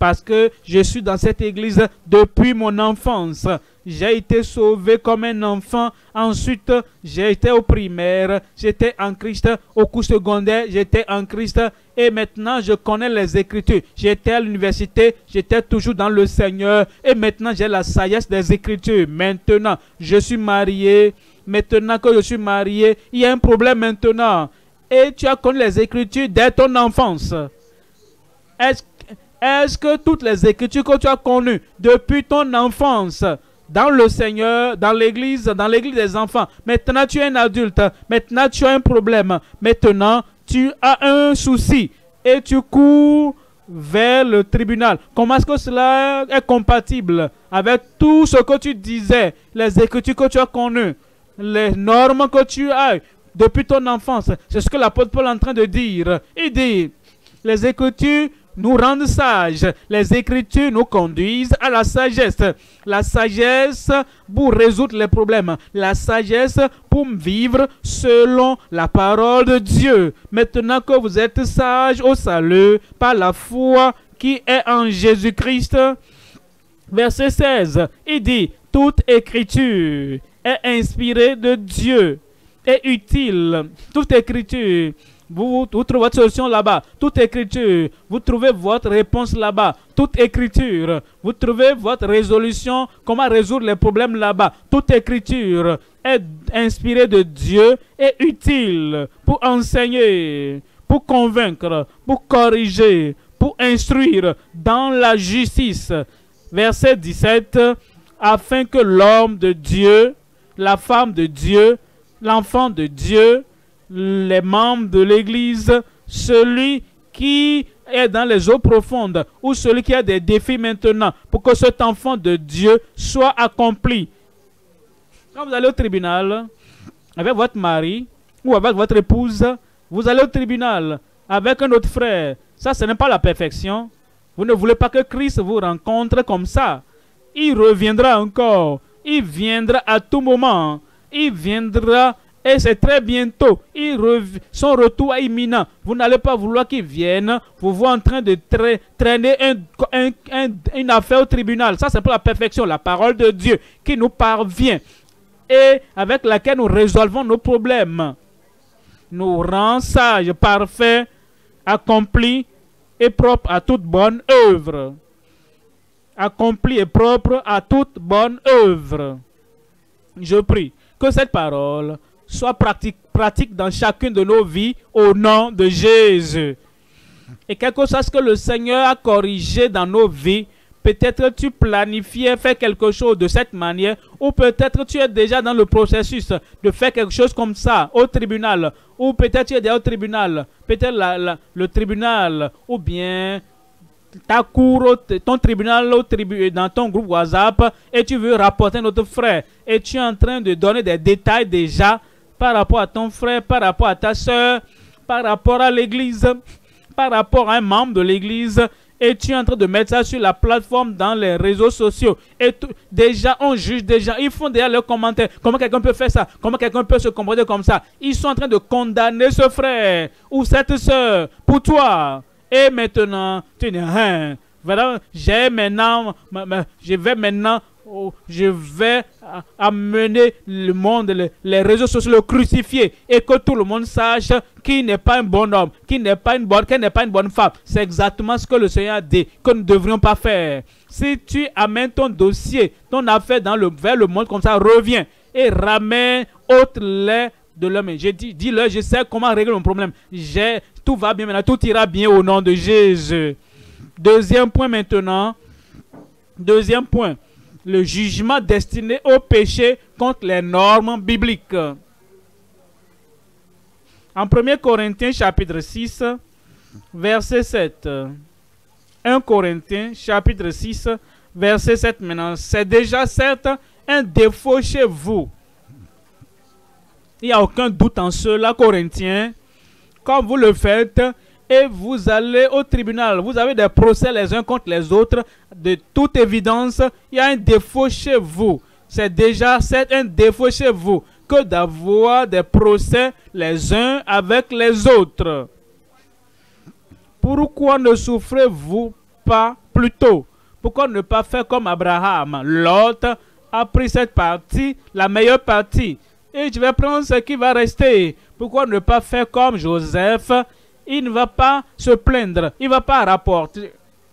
parce que je suis dans cette église depuis mon enfance. J'ai été sauvé comme un enfant. Ensuite, j'ai été au primaire, j'étais en Christ. Au cours secondaire, j'étais en Christ. Et maintenant, je connais les Écritures. J'étais à l'université, j'étais toujours dans le Seigneur. Et maintenant, j'ai la sagesse des Écritures. Maintenant, je suis marié. Maintenant que je suis marié, il y a un problème maintenant. Et tu as connu les Écritures dès ton enfance. Est-ce, est-ce que toutes les Écritures que tu as connues depuis ton enfance, dans le Seigneur, dans l'église, dans l'église des enfants, maintenant tu es un adulte, maintenant tu as un problème, maintenant tu as un souci et tu cours vers le tribunal. Comment est-ce que cela est compatible avec tout ce que tu disais, les Écritures que tu as connues, les normes que tu as depuis ton enfance? C'est ce que l'apôtre Paul est en train de dire. Il dit, les Écritures nous rendent sages. Les Écritures nous conduisent à la sagesse. La sagesse pour résoudre les problèmes. La sagesse pour vivre selon la parole de Dieu. Maintenant que vous êtes sages au salut par la foi qui est en Jésus-Christ. Verset seize, il dit, toute Écriture est inspirée de Dieu, est utile. Toute Écriture, Vous, vous trouvez votre solution là-bas. Toute Écriture, vous trouvez votre réponse là-bas. Toute Écriture, vous trouvez votre résolution, comment résoudre les problèmes là-bas. Toute Écriture est inspirée de Dieu et utile pour enseigner, pour convaincre, pour corriger, pour instruire dans la justice. Verset dix-sept, afin que l'homme de Dieu, la femme de Dieu, l'enfant de Dieu, les membres de l'Église, celui qui est dans les eaux profondes ou celui qui a des défis maintenant, pour que cet enfant de Dieu soit accompli. Quand vous allez au tribunal avec votre mari ou avec votre épouse, vous allez au tribunal avec un autre frère. Ça, ce n'est pas la perfection. Vous ne voulez pas que Christ vous rencontre comme ça. Il reviendra encore. Il viendra à tout moment. Il viendra. Et c'est très bientôt. Il son retour est imminent. Vous n'allez pas vouloir qu'il vienne. Vous voyez en train de tra traîner un, un, un, une affaire au tribunal. Ça, c'est pour la perfection. La parole de Dieu qui nous parvient et avec laquelle nous résolvons nos problèmes. Nous rend sages, parfaits, accomplis et propres à toute bonne œuvre. Accomplis et propre à toute bonne œuvre. Je prie que cette parole soit pratique, pratique dans chacune de nos vies au nom de Jésus. Et quelque chose que le Seigneur a corrigé dans nos vies, peut-être tu planifiais faire quelque chose de cette manière, ou peut-être tu es déjà dans le processus de faire quelque chose comme ça au tribunal, ou peut-être tu es déjà au tribunal, peut-être la, la, le tribunal, ou bien ta cour, ton tribunal au tribu, dans ton groupe WhatsApp, et tu veux rapporter notre frère, et tu es en train de donner des détails déjà par rapport à ton frère, par rapport à ta soeur, par rapport à l'église, par rapport à un membre de l'église, et tu es en train de mettre ça sur la plateforme dans les réseaux sociaux. Et déjà, on juge déjà, ils font déjà leurs commentaires. Comment quelqu'un peut faire ça? Comment quelqu'un peut se comporter comme ça? Ils sont en train de condamner ce frère ou cette soeur pour toi. Et maintenant, tu dis, hein, voilà, j'ai maintenant, je vais maintenant, oh, je vais amener le monde, les, les réseaux sociaux, le crucifier et que tout le monde sache qu'il n'est pas un bon homme, qu'il n'est pas une bonne, qu'elle n'est pas une bonne femme. C'est exactement ce que le Seigneur a dit, que nous ne devrions pas faire. Si tu amènes ton dossier, ton affaire dans le, vers le monde comme ça, reviens et ramène autre lait de l'homme. J'ai dit, dis-le, je sais comment régler mon problème. J'ai, tout va bien maintenant, tout ira bien au nom de Jésus. Deuxième point maintenant. Deuxième point. Le jugement destiné au péché contre les normes bibliques. En premier Corinthiens chapitre six, verset sept. premier Corinthiens chapitre six, verset sept maintenant. C'est déjà certes un défaut chez vous. Il n'y a aucun doute en cela, Corinthiens. Quand vous le faites et vous allez au tribunal, vous avez des procès les uns contre les autres, de toute évidence, il y a un défaut chez vous. C'est déjà c'est un défaut chez vous que d'avoir des procès les uns avec les autres. Pourquoi ne souffrez-vous pas plus tôt? Pourquoi ne pas faire comme Abraham? L'autre a pris cette partie, la meilleure partie, et je vais prendre ce qui va rester. Pourquoi ne pas faire comme Joseph? Il ne va pas se plaindre, il ne va pas rapporter,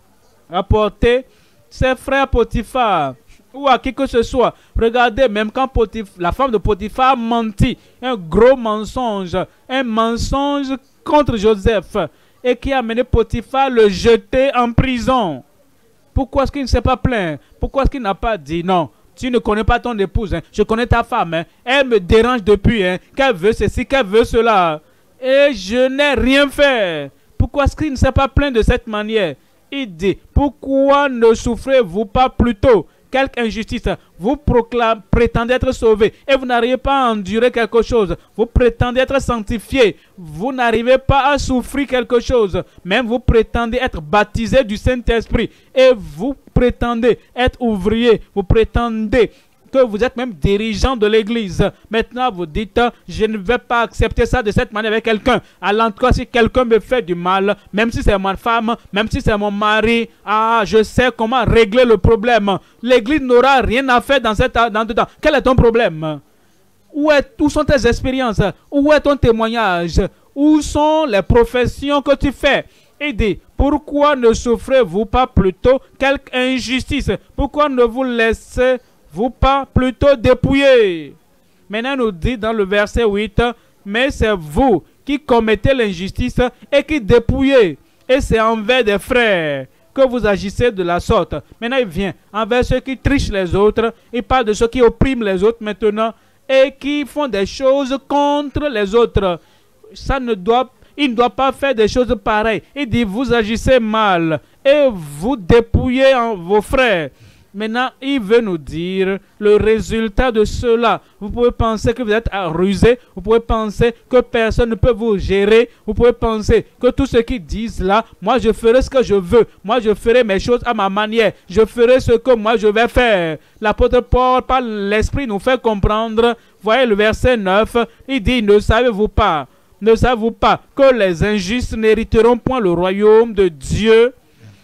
rapporter ses frères Potiphar ou à qui que ce soit. Regardez, même quand Potif, la femme de Potiphar mentit, un gros mensonge, un mensonge contre Joseph, et qui a amené Potiphar le jeter en prison. Pourquoi est-ce qu'il ne s'est pas plaint? Pourquoi est-ce qu'il n'a pas dit non? Tu ne connais pas ton épouse, hein? Je connais ta femme, hein? Elle me dérange depuis, hein? Qu'elle veut ceci, qu'elle veut cela. Et je n'ai rien fait. Pourquoi est-ce qu'il ne s'est pas plaint de cette manière? Il dit, pourquoi ne souffrez-vous pas plutôt quelque injustice? Vous proclamez, prétendez être sauvé et vous n'arrivez pas à endurer quelque chose. Vous prétendez être sanctifié. Vous n'arrivez pas à souffrir quelque chose. Même vous prétendez être baptisé du Saint-Esprit et vous prétendez être ouvrier. Vous prétendez que vous êtes même dirigeant de l'église. Maintenant, vous dites, je ne vais pas accepter ça de cette manière avec quelqu'un. À l'endroit, si quelqu'un me fait du mal, même si c'est ma femme, même si c'est mon mari, ah, je sais comment régler le problème. L'église n'aura rien à faire dans cette dans dedans. Quel est ton problème? Où, est, où sont tes expériences? Où est ton témoignage? Où sont les professions que tu fais? Il dit, pourquoi ne souffrez-vous pas plutôt quelque injustice? Pourquoi ne vous laissez vous pas plutôt dépouiller? Maintenant, nous dit dans le verset huit, mais c'est vous qui commettez l'injustice et qui dépouillez. Et c'est envers des frères que vous agissez de la sorte. Maintenant, il vient envers ceux qui trichent les autres. Il parle de ceux qui oppriment les autres maintenant et qui font des choses contre les autres. Ça ne doit, il ne doit pas faire des choses pareilles. Il dit, vous agissez mal et vous dépouillez en vos frères. Maintenant, il veut nous dire le résultat de cela. Vous pouvez penser que vous êtes rusé. Vous pouvez penser que personne ne peut vous gérer. Vous pouvez penser que tout ce qu'ils disent là, moi je ferai ce que je veux. Moi je ferai mes choses à ma manière. Je ferai ce que moi je vais faire. L'apôtre Paul, par l'Esprit, nous fait comprendre. Voyez le verset neuf. Il dit, ne savez-vous pas, ne savez-vous pas que les injustes n'hériteront point le royaume de Dieu?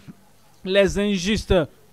Les injustes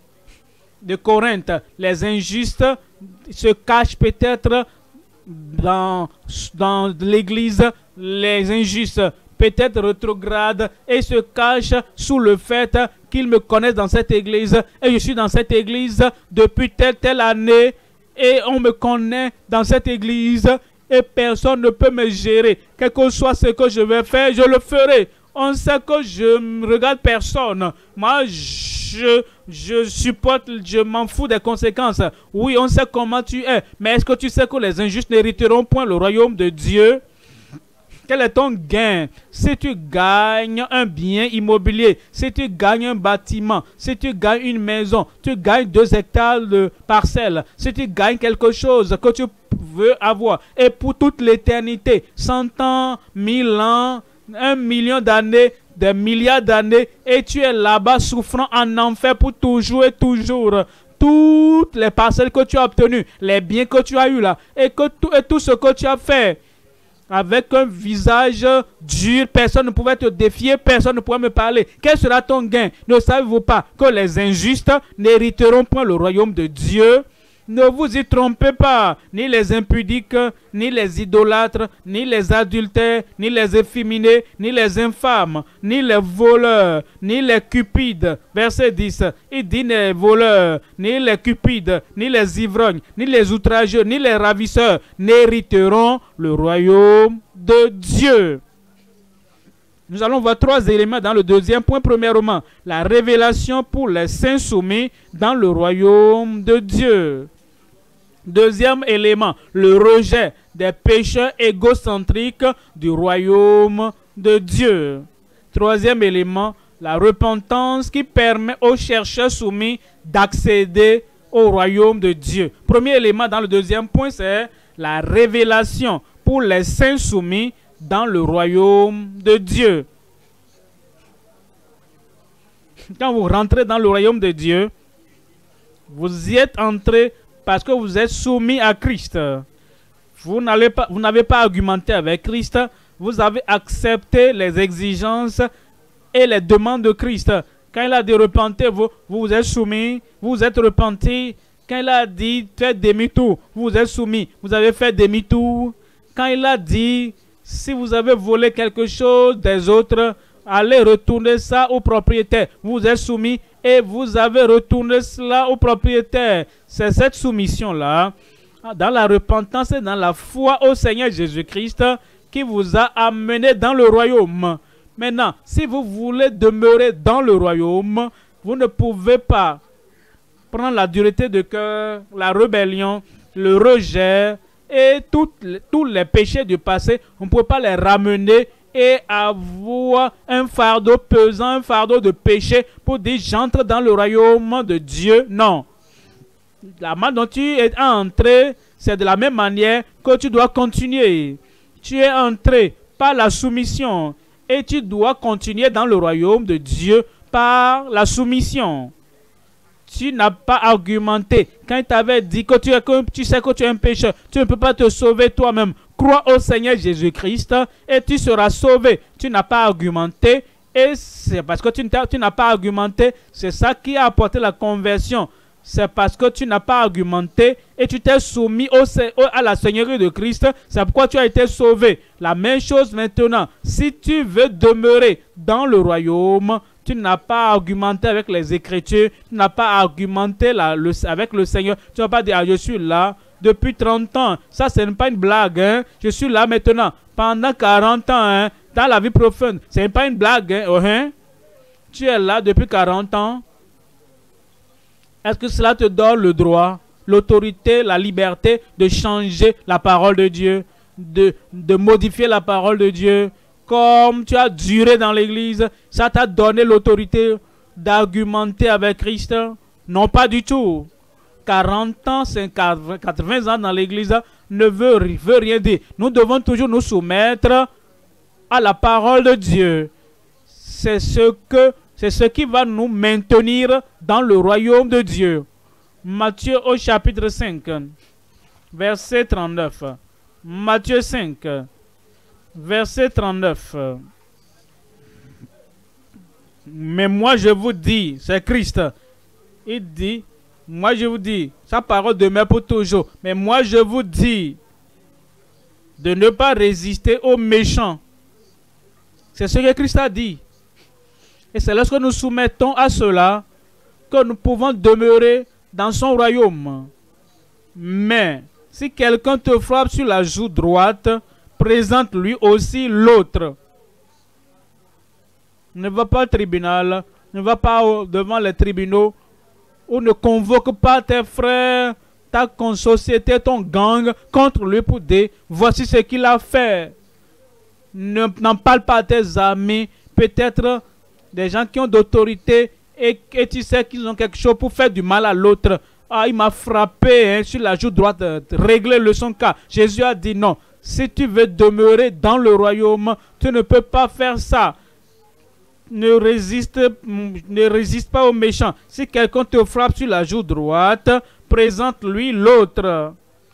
de Corinthe, les injustes se cachent peut-être dans, dans l'église, les injustes peut-être rétrogrades et se cachent sous le fait qu'ils me connaissent dans cette église et je suis dans cette église depuis telle telle année et on me connaît dans cette église et personne ne peut me gérer. Quel que soit ce que je vais faire, je le ferai. On sait que je ne regarde personne. Moi, je, je supporte, je m'en fous des conséquences. Oui, on sait comment tu es. Mais est-ce que tu sais que les injustes n'hériteront point le royaume de Dieu? Quel est ton gain? Si tu gagnes un bien immobilier, si tu gagnes un bâtiment, si tu gagnes une maison, tu gagnes deux hectares de parcelles, si tu gagnes quelque chose que tu veux avoir, et pour toute l'éternité, cent ans, mille ans, un million d'années, des milliards d'années, et tu es là-bas souffrant en enfer pour toujours et toujours. Toutes les parcelles que tu as obtenues, les biens que tu as eu là, et, que tout, et tout ce que tu as fait, avec un visage dur, personne ne pouvait te défier, personne ne pouvait me parler. Quel sera ton gain? Ne savez-vous pas que les injustes n'hériteront point le royaume de Dieu? Ne vous y trompez pas, ni les impudiques, ni les idolâtres, ni les adultères, ni les efféminés, ni les infâmes, ni les voleurs, ni les cupides. Verset dix, il dit ni les voleurs, ni les cupides, ni les ivrognes, ni les outrageux, ni les ravisseurs n'hériteront le royaume de Dieu. Nous allons voir trois éléments dans le deuxième point. Premièrement, la révélation pour les saints soumis dans le royaume de Dieu. Deuxième élément, le rejet des pécheurs égocentriques du royaume de Dieu. Troisième élément, la repentance qui permet aux chercheurs soumis d'accéder au royaume de Dieu. Premier élément dans le deuxième point, c'est la révélation pour les saints soumis dans le royaume de Dieu. Quand vous rentrez dans le royaume de Dieu, vous y êtes entré parce que vous êtes soumis à Christ. Vous n'avez pas, vous n'avez pas argumenté avec Christ. Vous avez accepté les exigences et les demandes de Christ. Quand il a dit repentez, vous, vous vous êtes soumis, vous vous êtes repentis. Quand il a dit faites demi-tour, vous vous êtes soumis, vous avez fait demi-tour. Quand il a dit si vous avez volé quelque chose des autres, allez retourner ça au propriétaire. Vous vous êtes soumis et vous avez retourné cela au propriétaire. C'est cette soumission-là, dans la repentance et dans la foi au Seigneur Jésus-Christ, qui vous a amené dans le royaume. Maintenant, si vous voulez demeurer dans le royaume, vous ne pouvez pas prendre la dureté de cœur, la rébellion, le rejet et toutes, tous les péchés du passé. On ne peut pas les ramener et avoir un fardeau pesant, un fardeau de péché pour dire j'entre dans le royaume de Dieu. Non. La manière dont tu es entré, c'est de la même manière que tu dois continuer. Tu es entré par la soumission et tu dois continuer dans le royaume de Dieu par la soumission. Tu n'as pas argumenté. Quand il t'avait dit que tu, es, que tu sais que tu es un pécheur, tu ne peux pas te sauver toi-même. Crois au Seigneur Jésus-Christ et tu seras sauvé. Tu n'as pas argumenté et c'est parce que tu, tu n'as pas argumenté, c'est ça qui a apporté la conversion. C'est parce que tu n'as pas argumenté et tu t'es soumis au, à la Seigneurie de Christ. C'est pourquoi tu as été sauvé. La même chose maintenant. Si tu veux demeurer dans le royaume, tu n'as pas argumenté avec les Écritures. Tu n'as pas argumenté la, le, avec le Seigneur. Tu n'as pas dit, ah, je suis là depuis trente ans. Ça, ce n'est pas une blague. Hein? Je suis là maintenant pendant quarante ans. Hein? Dans la vie profonde. Ce n'est pas une blague. Hein? Oh, hein? Tu es là depuis quarante ans. Est-ce que cela te donne le droit, l'autorité, la liberté de changer la parole de Dieu, de, de modifier la parole de Dieu? Comme tu as duré dans l'église, ça t'a donné l'autorité d'argumenter avec Christ? Non, pas du tout. quarante ans, quatre-vingts ans dans l'église ne veut, veut rien dire. Nous devons toujours nous soumettre à la parole de Dieu. C'est ce que C'est ce qui va nous maintenir dans le royaume de Dieu. Matthieu au chapitre cinq, verset trente-neuf. Matthieu cinq, verset trente-neuf. Mais moi je vous dis, c'est Christ. Il dit, moi je vous dis, sa parole demeure pour toujours. Mais moi je vous dis de ne pas résister aux méchants. C'est ce que Christ a dit. Et c'est lorsque nous soumettons à cela que nous pouvons demeurer dans son royaume. Mais si quelqu'un te frappe sur la joue droite, présente-lui aussi l'autre. Ne va pas au tribunal, ne va pas au, devant les tribunaux, ou ne convoque pas tes frères, ta société, ton gang contre lui pour dire voici ce qu'il a fait. N'en parle pas à tes amis, peut-être des gens qui ont d'autorité et, et tu sais qu'ils ont quelque chose pour faire du mal à l'autre. Ah, il m'a frappé hein, sur la joue droite, euh, régler son cas. Jésus a dit non. Si tu veux demeurer dans le royaume, tu ne peux pas faire ça. Ne résiste, ne résiste pas aux méchants. Si quelqu'un te frappe sur la joue droite, présente-lui l'autre.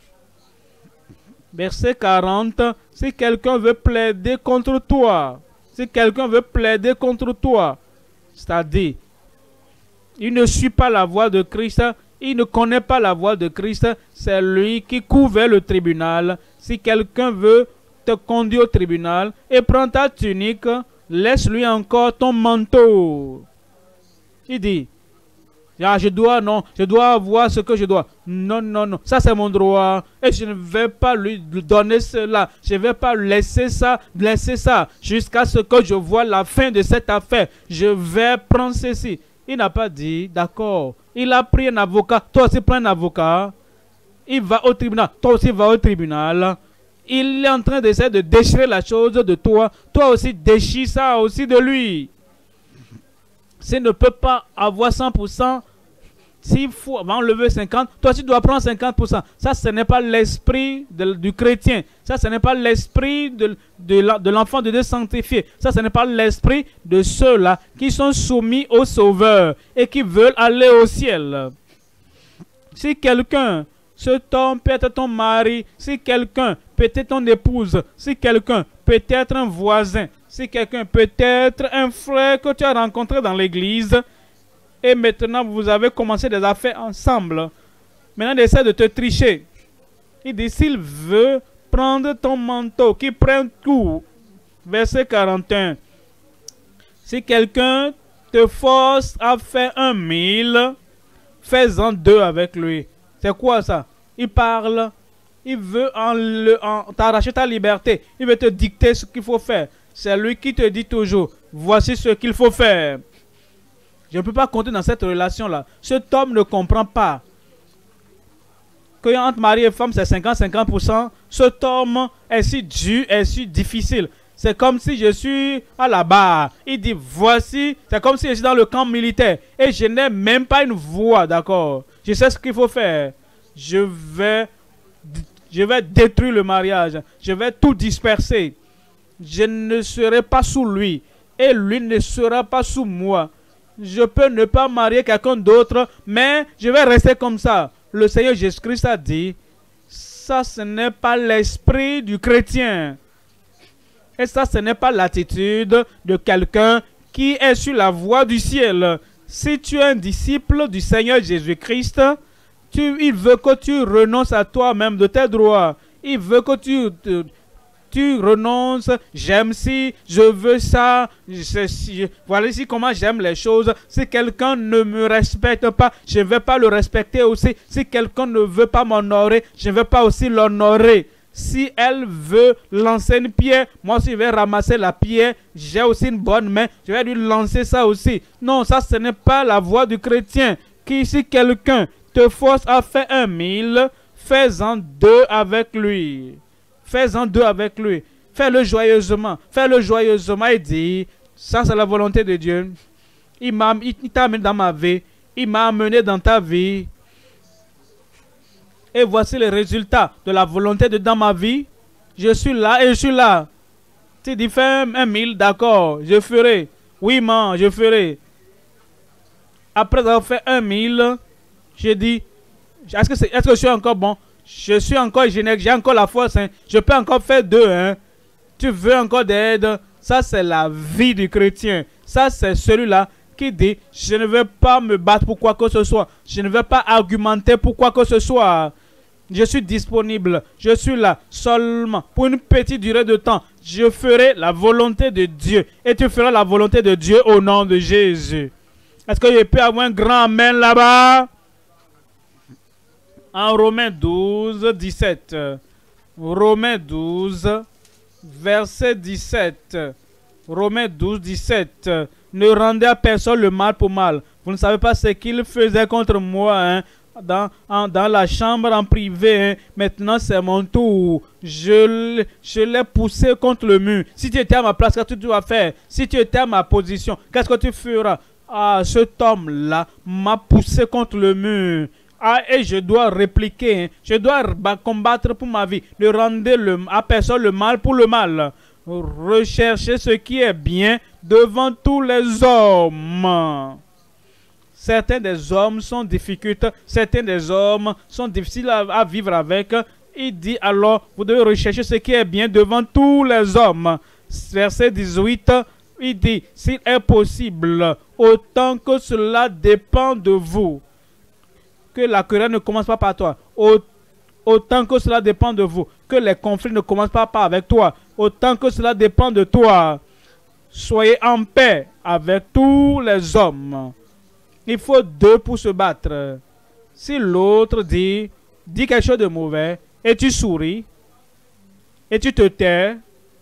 Verset quarante. Si quelqu'un veut plaider contre toi, si quelqu'un veut plaider contre toi, c'est-à-dire, il ne suit pas la voie de Christ, il ne connaît pas la voie de Christ, c'est lui qui court vers le tribunal. Si quelqu'un veut te conduire au tribunal et prend ta tunique, laisse-lui encore ton manteau. Il dit, ah, je dois, non, je dois avoir ce que je dois. Non, non, non, ça c'est mon droit. Et je ne vais pas lui donner cela. Je ne vais pas laisser ça, laisser ça, jusqu'à ce que je vois la fin de cette affaire. Je vais prendre ceci. Il n'a pas dit, d'accord. Il a pris un avocat. Toi aussi prends un avocat. Il va au tribunal. Toi aussi va au tribunal. Il est en train d'essayer de déchirer la chose de toi. Toi aussi déchire ça aussi de lui. S'il ne peut pas avoir cent pour cent, s'il faut enlever cinquante, toi tu dois prendre cinquante pour cent. Ça, ce n'est pas l'esprit du chrétien. Ça, ce n'est pas l'esprit de, de, de l'enfant de Dieu sanctifié. Ça, ce n'est pas l'esprit de ceux-là qui sont soumis au Sauveur et qui veulent aller au ciel. Si quelqu'un Cet homme peut être ton mari, si quelqu'un peut être ton épouse, si quelqu'un peut être un voisin, si quelqu'un peut être un frère que tu as rencontré dans l'église, et maintenant vous avez commencé des affaires ensemble. Maintenant, il essaie de te tricher. Il dit, s'il veut prendre ton manteau, qu'il prenne tout. Verset quarante et un. Si quelqu'un te force à faire un mille, fais-en deux avec lui. C'est quoi ça? Il parle, il veut en, en t'arracher ta liberté. Il veut te dicter ce qu'il faut faire. C'est lui qui te dit toujours, voici ce qu'il faut faire. Je ne peux pas compter dans cette relation-là. Cet homme ne comprend pas que entre mari et femme, c'est cinquante à cinquante pour cent. Cet homme est si dur, est si difficile. C'est comme si je suis à la barre. Il dit, voici, c'est comme si je suis dans le camp militaire. Et je n'ai même pas une voix, d'accord? Je sais ce qu'il faut faire. Je vais, je vais détruire le mariage. Je vais tout disperser. Je ne serai pas sous lui. Et lui ne sera pas sous moi. Je peux ne pas marier quelqu'un d'autre, mais je vais rester comme ça. Le Seigneur Jésus-Christ a dit, ça ce n'est pas l'esprit du chrétien. Et ça ce n'est pas l'attitude de quelqu'un qui est sur la voie du ciel. Si tu es un disciple du Seigneur Jésus-Christ, tu, il veut que tu renonces à toi-même de tes droits. Il veut que tu... tu Tu renonces, j'aime si, je veux ça, je, je, voilà ici comment j'aime les choses. Si quelqu'un ne me respecte pas, je ne vais pas le respecter aussi. Si quelqu'un ne veut pas m'honorer, je ne vais pas aussi l'honorer. Si elle veut lancer une pierre, moi aussi je vais ramasser la pierre. J'ai aussi une bonne main, je vais lui lancer ça aussi. Non, ça ce n'est pas la voie du chrétien. Qui, si quelqu'un te force à faire un mille, fais-en deux avec lui. Fais-en deux avec lui. Fais-le joyeusement. Fais-le joyeusement et dis, ça c'est la volonté de Dieu. Il m'a, il, il t'a amené dans ma vie. Il m'a amené dans ta vie. Et voici les résultats de la volonté de dans ma vie. Je suis là et je suis là. Tu dis, fais un, un mille, d'accord, je ferai. Oui, man, je ferai. Après avoir fait un mille, je dis, est-ce que, c'est, est-ce que je suis encore bon? Je suis encore générique, j'ai encore la force, hein. Je peux encore faire deux. Hein. Tu veux encore d'aide? Ça, c'est la vie du chrétien. Ça, c'est celui-là qui dit, je ne veux pas me battre pour quoi que ce soit. Je ne veux pas argumenter pour quoi que ce soit. Je suis disponible. Je suis là seulement pour une petite durée de temps. Je ferai la volonté de Dieu. Et tu feras la volonté de Dieu au nom de Jésus. Est-ce que je peux avoir un grand amen là-bas? En Romains douze, dix-sept. Romains douze, verset dix-sept. Romains douze, dix-sept. Ne rendez à personne le mal pour mal. Vous ne savez pas ce qu'il faisait contre moi, hein, dans, en, dans la chambre en privé. Hein. Maintenant, c'est mon tour. Je, je l'ai poussé contre le mur. Si tu étais à ma place, qu'est-ce que tu dois faire? Si tu étais à ma position, qu'est-ce que tu feras? Ah, cet homme-là m'a poussé contre le mur. Ah, et je dois répliquer, hein. Je dois combattre pour ma vie. Ne rendez le, à personne le mal pour le mal. Recherchez ce qui est bien devant tous les hommes. Certains des hommes sont difficiles, certains des hommes sont difficiles à, à vivre avec. Il dit alors, vous devez rechercher ce qui est bien devant tous les hommes. Verset dix-huit, il dit, s'il est possible, autant que cela dépend de vous. Que la querelle ne commence pas par toi. Autant que cela dépend de vous. Que les conflits ne commencent pas par avec toi. Autant que cela dépend de toi. Soyez en paix avec tous les hommes. Il faut deux pour se battre. Si l'autre dit, dit quelque chose de mauvais, et tu souris, et tu te tais,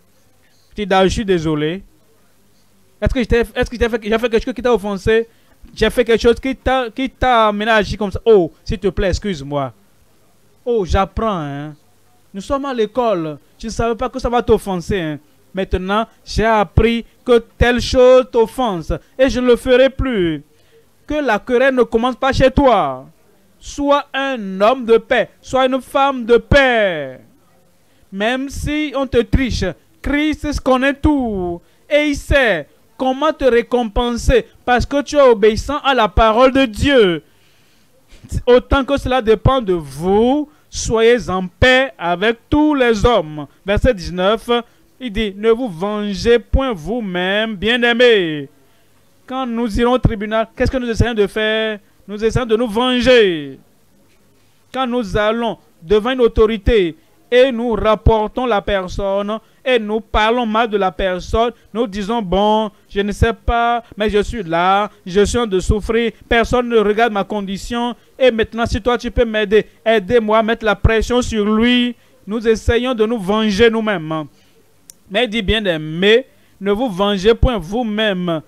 tu dis, je suis désolé. Est-ce que j'ai est-ce que j'ai fait, fait quelque chose qui t'a offensé? J'ai fait quelque chose qui t'a qui t'a amené à agir comme ça. Oh, s'il te plaît, excuse-moi. Oh, j'apprends. Hein. Nous sommes à l'école. Je ne savais pas que ça va t'offenser. Hein. Maintenant, j'ai appris que telle chose t'offense. Et je ne le ferai plus. Que la querelle ne commence pas chez toi. Sois un homme de paix. Sois une femme de paix. Même si on te triche, Christ connaît tout. Et il sait comment te récompenser parce que tu es obéissant à la parole de Dieu. Autant que cela dépend de vous, soyez en paix avec tous les hommes. Verset dix-neuf, il dit, ne vous vengez point vous-même, bien-aimés. Quand nous irons au tribunal, qu'est-ce que nous essayons de faire? Nous essayons de nous venger. Quand nous allons devant une autorité et nous rapportons la personne et nous parlons mal de la personne, nous disons, bon, je ne sais pas, mais je suis là, je suis en train de souffrir, personne ne regarde ma condition, et maintenant si toi tu peux m'aider, aidez-moi à mettre la pression sur lui. Nous essayons de nous venger nous-mêmes. Mais il dit bien aimé, ne vous vengez point vous-même,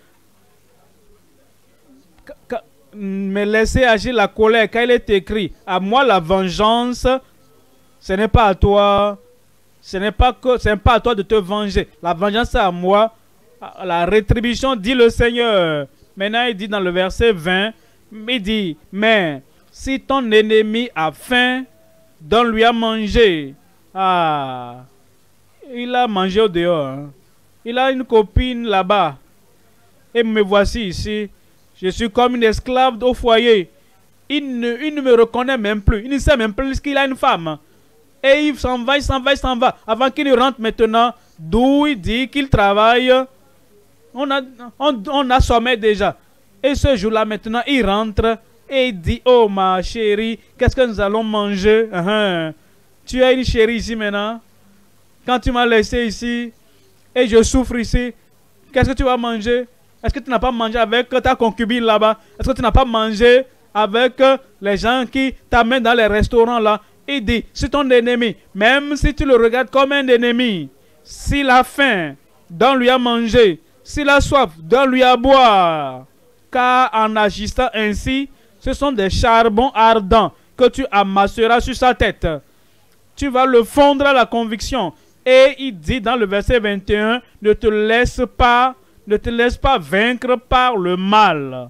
mais laissez agir la colère, car il est écrit, à moi la vengeance, ce n'est pas à toi, ce n'est pas, que, ce n'est pas à toi de te venger. La vengeance c'est à moi, la rétribution dit le Seigneur. Maintenant il dit dans le verset vingt, il dit, mais si ton ennemi a faim, donne-lui à manger. Ah, il a mangé au dehors. Hein. Il a une copine là-bas. Et me voici ici. Je suis comme une esclave au foyer. Il ne, il ne me reconnaît même plus. Il ne sait même plus qu'il a une femme. Et il s'en va, il s'en va, il s'en va. Avant qu'il rentre maintenant, d'où il dit qu'il travaille. On a, on, on a sommeil déjà. Et ce jour-là maintenant, il rentre et il dit, oh ma chérie, qu'est-ce que nous allons manger? uh-huh. Tu as une chérie ici maintenant. Quand tu m'as laissé ici et je souffre ici, qu'est-ce que tu vas manger? Est-ce que tu n'as pas mangé avec ta concubine là-bas? Est-ce que tu n'as pas mangé avec les gens qui t'amènent dans les restaurants là? Il dit, c'est ton ennemi. Même si tu le regardes comme un ennemi, s'il a faim, donne-lui à manger. S'il a soif, donne-lui à boire. Car en agissant ainsi, ce sont des charbons ardents que tu amasseras sur sa tête. Tu vas le fondre à la conviction. Et il dit dans le verset vingt et un, ne te laisse pas Ne te laisse pas vaincre par le mal.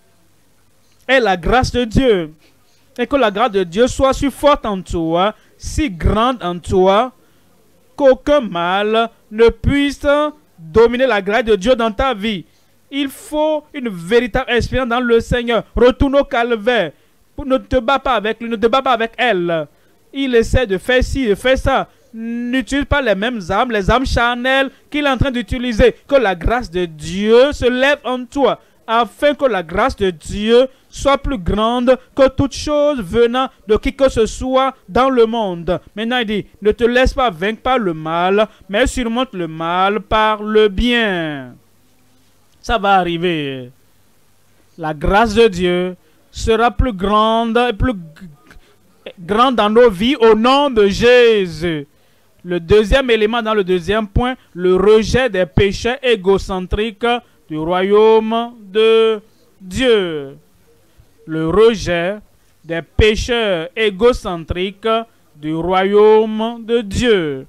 Et la grâce de Dieu, et que la grâce de Dieu soit si forte en toi, si grande en toi, qu'aucun mal ne puisse dominer la grâce de Dieu dans ta vie. Il faut une véritable expérience dans le Seigneur. Retourne au calvaire. Ne te bats pas avec lui, ne te bats pas avec elle. Il essaie de faire ci, de faire ça. N'utilise pas les mêmes armes, les armes charnelles qu'il est en train d'utiliser. Que la grâce de Dieu se lève en toi, afin que la grâce de Dieu soit plus grande que toute chose venant de qui que ce soit dans le monde. Maintenant il dit, ne te laisse pas vaincre par le mal, mais surmonte le mal par le bien. Ça va arriver. La grâce de Dieu sera plus grande et plus grande dans nos vies au nom de Jésus. Le deuxième élément dans le deuxième point, le rejet des péchés égocentriques du royaume de Dieu. Le rejet des pécheurs égocentriques du royaume de Dieu.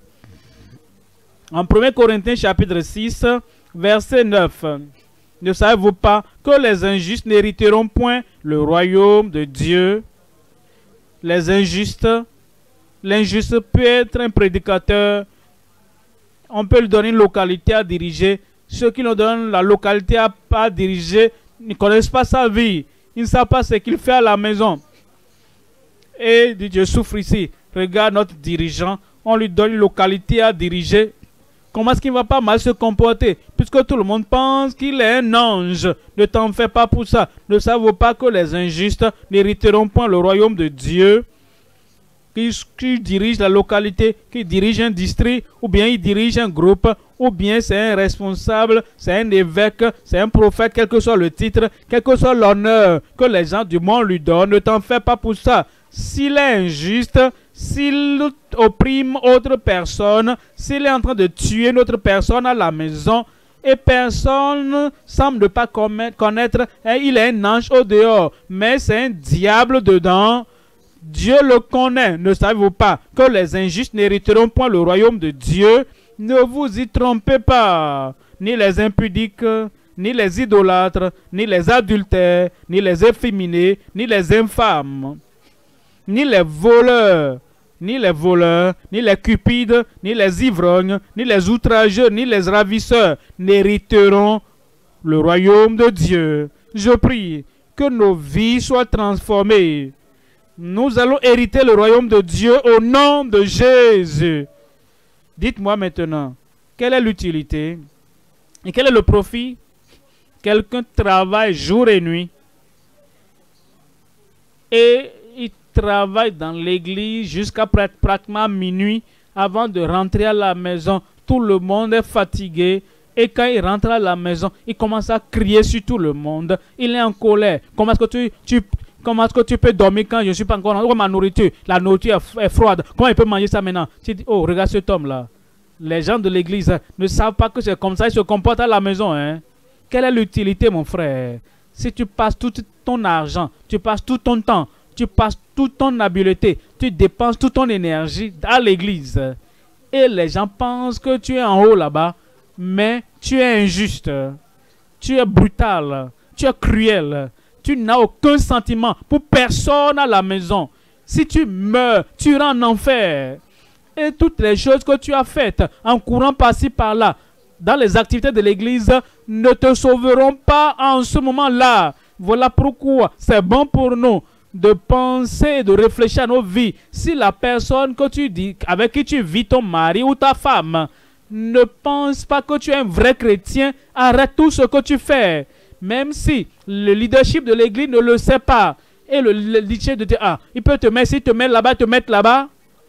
En premier Corinthiens chapitre six, verset neuf. Ne savez-vous pas que les injustes n'hériteront point le royaume de Dieu? Les injustes, l'injuste peut être un prédicateur. On peut lui donner une localité à diriger. Ceux qui nous donnent la localité à, à diriger ne connaissent pas sa vie. Ils ne savent pas ce qu'il fait à la maison. Et dit, je souffre ici. Regarde notre dirigeant. On lui donne une localité à diriger. Comment est-ce qu'il ne va pas mal se comporter? Puisque tout le monde pense qu'il est un ange. Ne t'en fais pas pour ça. Ne savez-vous pas que les injustes n'hériteront point le royaume de Dieu? Qui, qui dirige la localité, qui dirige un district, ou bien il dirige un groupe, ou bien c'est un responsable, c'est un évêque, c'est un prophète, quel que soit le titre, quel que soit l'honneur que les gens du monde lui donnent. Ne t'en fais pas pour ça. S'il est injuste, s'il opprime autre personne, s'il est en train de tuer une autre personne à la maison, et personne ne semble pas connaître, et il est un ange au dehors, mais c'est un diable dedans, Dieu le connaît. Ne savez-vous pas que les injustes n'hériteront point le royaume de Dieu? Ne vous y trompez pas. Ni les impudiques, ni les idolâtres, ni les adultères, ni les efféminés, ni les infâmes, ni les voleurs, ni les voleurs, ni les cupides, ni les ivrognes, ni les outrageux, ni les ravisseurs n'hériteront le royaume de Dieu. Je prie que nos vies soient transformées. Nous allons hériter le royaume de Dieu au nom de Jésus. Dites-moi maintenant, quelle est l'utilité et quel est le profit? Quelqu'un travaille jour et nuit et il travaille dans l'église jusqu'à pratiquement minuit avant de rentrer à la maison. Tout le monde est fatigué et quand il rentre à la maison, il commence à crier sur tout le monde. Il est en colère. Comment est-ce que tu, tu, comment est-ce que tu peux dormir quand je ne suis pas encore dans ma nourriture? La nourriture est froide. Comment il peut manger ça maintenant? Tu dis, oh, regarde cet homme-là. Les gens de l'église ne savent pas que c'est comme ça. Ils se comportent à la maison. Hein? Quelle est l'utilité, mon frère? Si tu passes tout ton argent, tu passes tout ton temps, tu passes toute ton habileté, tu dépenses toute ton énergie à l'église et les gens pensent que tu es en haut là-bas, mais tu es injuste, tu es brutal, tu es cruel, tu n'as aucun sentiment pour personne à la maison. Si tu meurs, tu iras en enfer. Et toutes les choses que tu as faites en courant par-ci par-là, dans les activités de l'église, ne te sauveront pas en ce moment-là. Voilà pourquoi c'est bon pour nous de penser et de réfléchir à nos vies. Si la personne que tu dis, avec qui tu vis, ton mari ou ta femme, ne pense pas que tu es un vrai chrétien, arrête tout ce que tu fais. Même si le leadership de l'église ne le sait pas. Et le, le leadership de dire, ah, il peut te mettre, s'il te met là-bas, te mettre là-bas.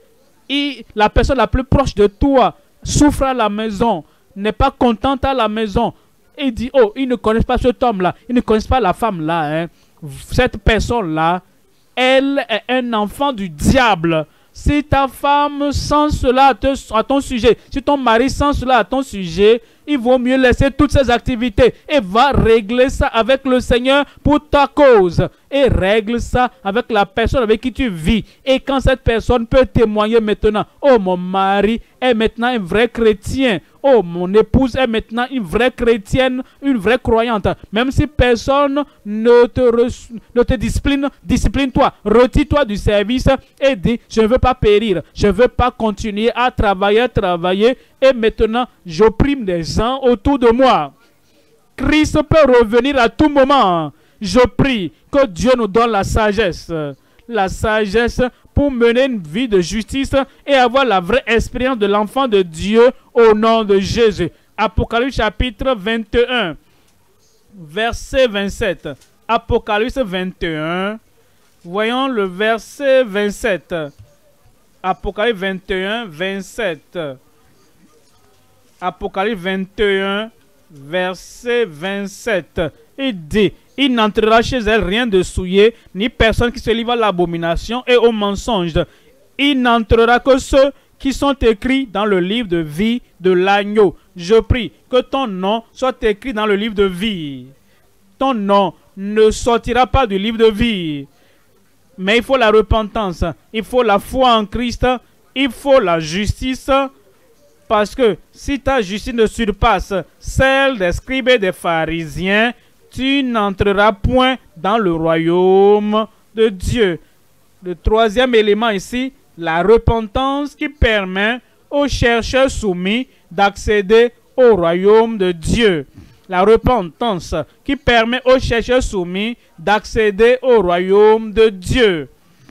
Et la personne la plus proche de toi souffre à la maison, n'est pas contente à la maison. Et dit, oh, ils ne connaissent pas cet homme-là, ils ne connaissent pas la femme-là. Hein. Cette personne-là, elle est un enfant du diable. Si ta femme sent cela à, te, à ton sujet, si ton mari sent cela à ton sujet, il vaut mieux laisser toutes ces activités et va régler ça avec le Seigneur pour ta cause. Et règle ça avec la personne avec qui tu vis. Et quand cette personne peut témoigner maintenant, oh, mon mari est maintenant un vrai chrétien. Oh, mon épouse est maintenant une vraie chrétienne, une vraie croyante. Même si personne ne te, re, ne te discipline, discipline-toi. Retire-toi du service et dis, je ne veux pas périr. Je ne veux pas continuer à travailler, à travailler. Et maintenant, j'opprime des gens autour de moi. Christ peut revenir à tout moment. Je prie que Dieu nous donne la sagesse. La sagesse pour mener une vie de justice et avoir la vraie expérience de l'enfant de Dieu au nom de Jésus. Apocalypse chapitre vingt et un, verset vingt-sept. Apocalypse vingt et un, voyons le verset vingt-sept. Apocalypse vingt et un, vingt-sept. Apocalypse vingt et un, verset vingt-sept. Il dit, il n'entrera chez elle rien de souillé, ni personne qui se livre à l'abomination et au mensonge. Il n'entrera que ceux qui sont écrits dans le livre de vie de l'agneau. Je prie que ton nom soit écrit dans le livre de vie. Ton nom ne sortira pas du livre de vie. Mais il faut la repentance, il faut la foi en Christ, il faut la justice. Parce que si ta justice ne surpasse celle des scribes et des pharisiens, tu n'entreras point dans le royaume de Dieu. Le troisième élément ici, la repentance qui permet aux chercheurs soumis d'accéder au royaume de Dieu. La repentance qui permet aux chercheurs soumis d'accéder au royaume de Dieu.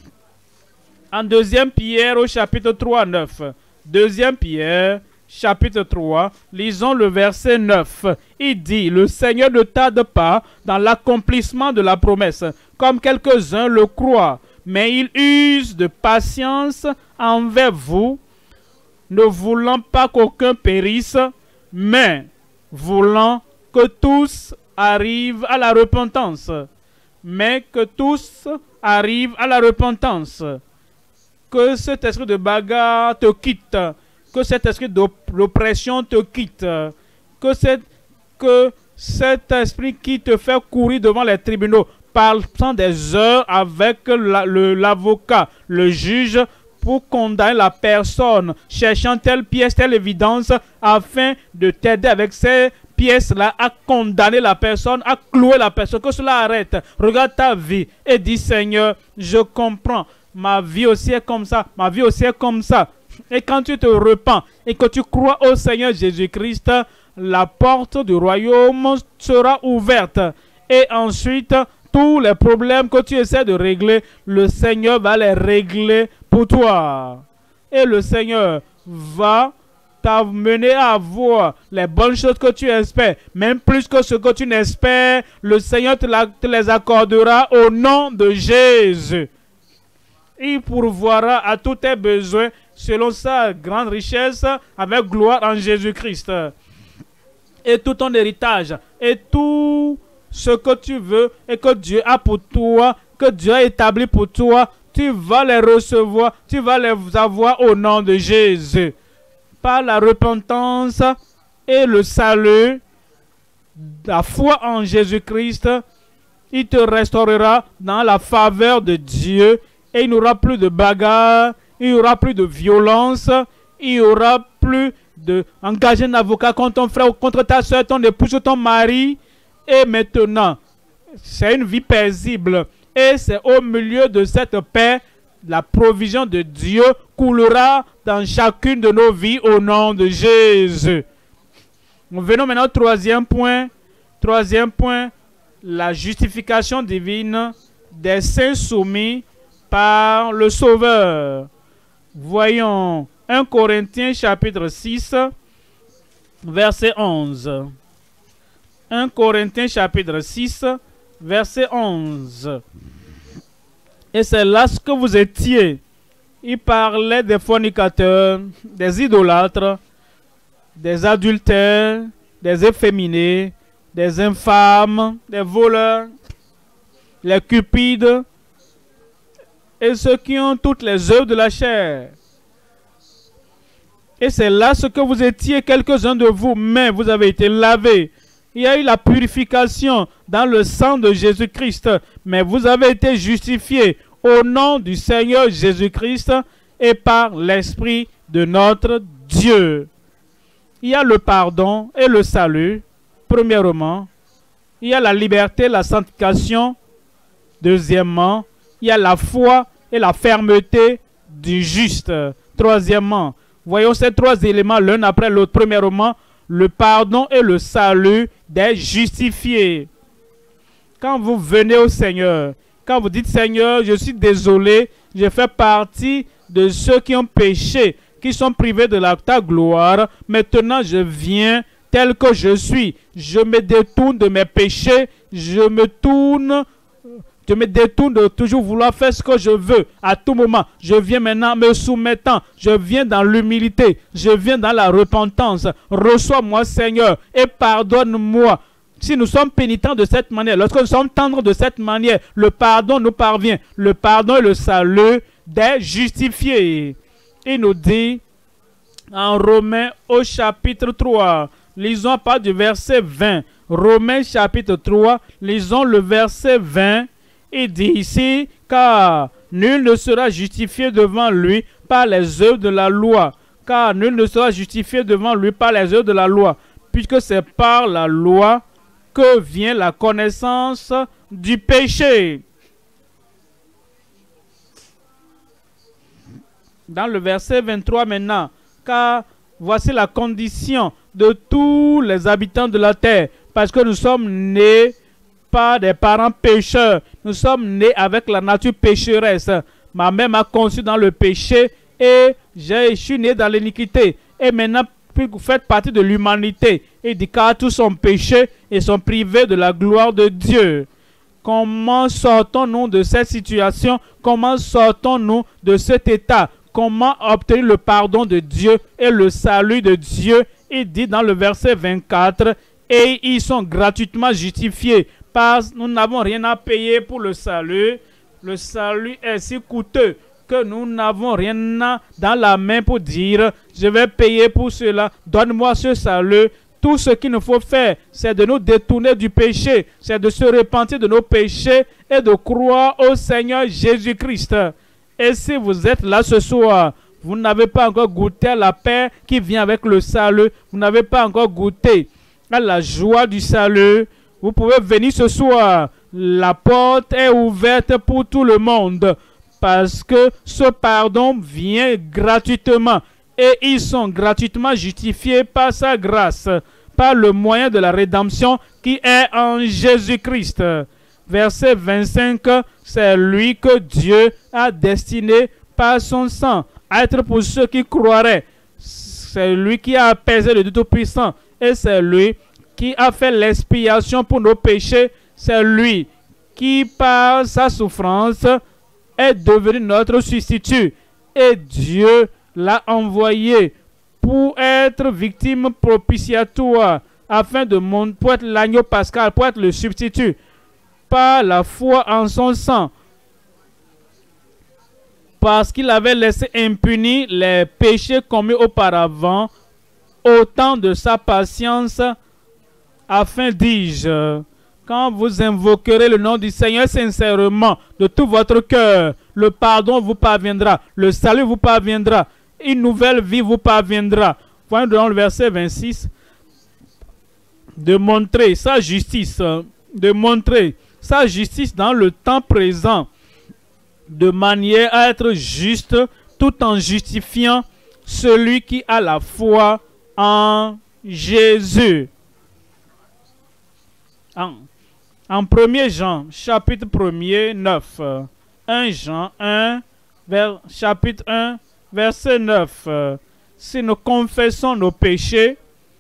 En deuxième Pierre au chapitre trois, neuf. deuxième Pierre, chapitre trois, lisons le verset neuf. Il dit, le Seigneur ne tarde pas dans l'accomplissement de la promesse, comme quelques-uns le croient, mais il use de patience envers vous, ne voulant pas qu'aucun périsse, mais voulant que tous arrivent à la repentance. Mais que tous arrivent à la repentance. Que cet esprit de bagarre te quitte. Que cet esprit d'oppression te quitte. Que, cette, que cet esprit qui te fait courir devant les tribunaux, passant des heures avec l'avocat, le, le juge, pour condamner la personne, cherchant telle pièce, telle évidence, afin de t'aider avec ces pièces-là à condamner la personne, à clouer la personne, que cela arrête. Regarde ta vie et dis, Seigneur, je comprends. Ma vie aussi est comme ça, ma vie aussi est comme ça. Et quand tu te repens et que tu crois au Seigneur Jésus-Christ, la porte du royaume sera ouverte. Et ensuite, tous les problèmes que tu essaies de régler, le Seigneur va les régler pour toi. Et le Seigneur va t'amener à voir les bonnes choses que tu espères. Même plus que ce que tu n'espères, le Seigneur te, la, te les accordera au nom de Jésus. Il pourvoira à tous tes besoins selon sa grande richesse avec gloire en Jésus-Christ. Et tout ton héritage et tout ce que tu veux et que Dieu a pour toi, que Dieu a établi pour toi, tu vas les recevoir, tu vas les avoir au nom de Jésus. Par la repentance et le salut, la foi en Jésus-Christ, il te restaurera dans la faveur de Dieu et il n'y aura plus de bagarre, il n'y aura plus de violence, il n'y aura plus d'engager un avocat contre ton frère ou contre ta soeur, ton épouse, ton mari. Et maintenant, c'est une vie paisible. Et c'est au milieu de cette paix, la provision de Dieu coulera dans chacune de nos vies au nom de Jésus. Nous venons maintenant au troisième point. Troisième point, la justification divine des saints soumis par le Sauveur. Voyons un Corinthiens chapitre six, verset onze. un Corinthiens chapitre six, verset onze. Et c'est là ce que vous étiez. Il parlait des fornicateurs, des idolâtres, des adultères, des efféminés, des infâmes, des voleurs, les cupides et ceux qui ont toutes les œuvres de la chair. Et c'est là ce que vous étiez, quelques-uns de vous, mais vous avez été lavés. Il y a eu la purification dans le sang de Jésus-Christ, mais vous avez été justifiés au nom du Seigneur Jésus-Christ et par l'Esprit de notre Dieu. Il y a le pardon et le salut, premièrement. Il y a la liberté, la sanctification, deuxièmement. Il y a la foi et la fermeté du juste, troisièmement. Voyons ces trois éléments l'un après l'autre. Premièrement, le pardon et le salut des justifiés. Quand vous venez au Seigneur, quand vous dites « Seigneur, je suis désolé, je fais partie de ceux qui ont péché, qui sont privés de la, ta gloire. Maintenant, je viens tel que je suis. Je me détourne de mes péchés, je me tourne... Je me détourne de toujours vouloir faire ce que je veux à tout moment. Je viens maintenant me soumettant. Je viens dans l'humilité. Je viens dans la repentance. Reçois-moi, Seigneur, et pardonne-moi. Si nous sommes pénitents de cette manière, lorsque nous sommes tendres de cette manière, le pardon nous parvient. Le pardon et le salut des justifiés. Il nous dit en Romains au chapitre trois, lisons à partir du verset vingt. Romains chapitre trois, lisons le verset vingt. Il dit ici, car nul ne sera justifié devant lui par les œuvres de la loi. Car nul ne sera justifié devant lui par les œuvres de la loi, puisque c'est par la loi que vient la connaissance du péché. Dans le verset vingt-trois maintenant, car voici la condition de tous les habitants de la terre, parce que nous sommes nés par des parents pécheurs. Nous sommes nés avec la nature pécheresse. Ma mère m'a conçu dans le péché et je suis né dans l'iniquité. Et maintenant, vous faites partie de l'humanité. Il dit car tous sont péchés et sont privés de la gloire de Dieu. Comment sortons-nous de cette situation? Comment sortons-nous de cet état? Comment obtenir le pardon de Dieu et le salut de Dieu? Il dit dans le verset vingt-quatre, et ils sont gratuitement justifiés. Parce que nous n'avons rien à payer pour le salut. Le salut est si coûteux que nous n'avons rien dans la main pour dire je vais payer pour cela, donne-moi ce salut. Tout ce qu'il nous faut faire, c'est de nous détourner du péché, c'est de se repentir de nos péchés et de croire au Seigneur Jésus-Christ. Et si vous êtes là ce soir, vous n'avez pas encore goûté à la paix qui vient avec le salut, vous n'avez pas encore goûté à la joie du salut, vous pouvez venir ce soir. La porte est ouverte pour tout le monde parce que ce pardon vient gratuitement et ils sont gratuitement justifiés par sa grâce, par le moyen de la rédemption qui est en Jésus-Christ. Verset vingt-cinq, c'est lui que Dieu a destiné par son sang à être pour ceux qui croiraient. C'est lui qui a apaisé le Dieu Tout-Puissant et c'est lui qui a fait l'expiation pour nos péchés. C'est lui qui, par sa souffrance, est devenu notre substitut. Et Dieu l'a envoyé pour être victime propitiatoire, afin de mon, pour être l'agneau pascal, pour être le substitut, par la foi en son sang, parce qu'il avait laissé impunis les péchés commis auparavant, au temps de sa patience, afin, dis-je, quand vous invoquerez le nom du Seigneur sincèrement, de tout votre cœur, le pardon vous parviendra, le salut vous parviendra, une nouvelle vie vous parviendra. Voyons dans le verset vingt-six, de montrer sa justice, de montrer sa justice dans le temps présent, de manière à être juste, tout en justifiant celui qui a la foi en Jésus. En, en premier Jean, chapitre premier, neuf. un Jean un, vers, chapitre un, verset neuf. Si nous confessons nos péchés,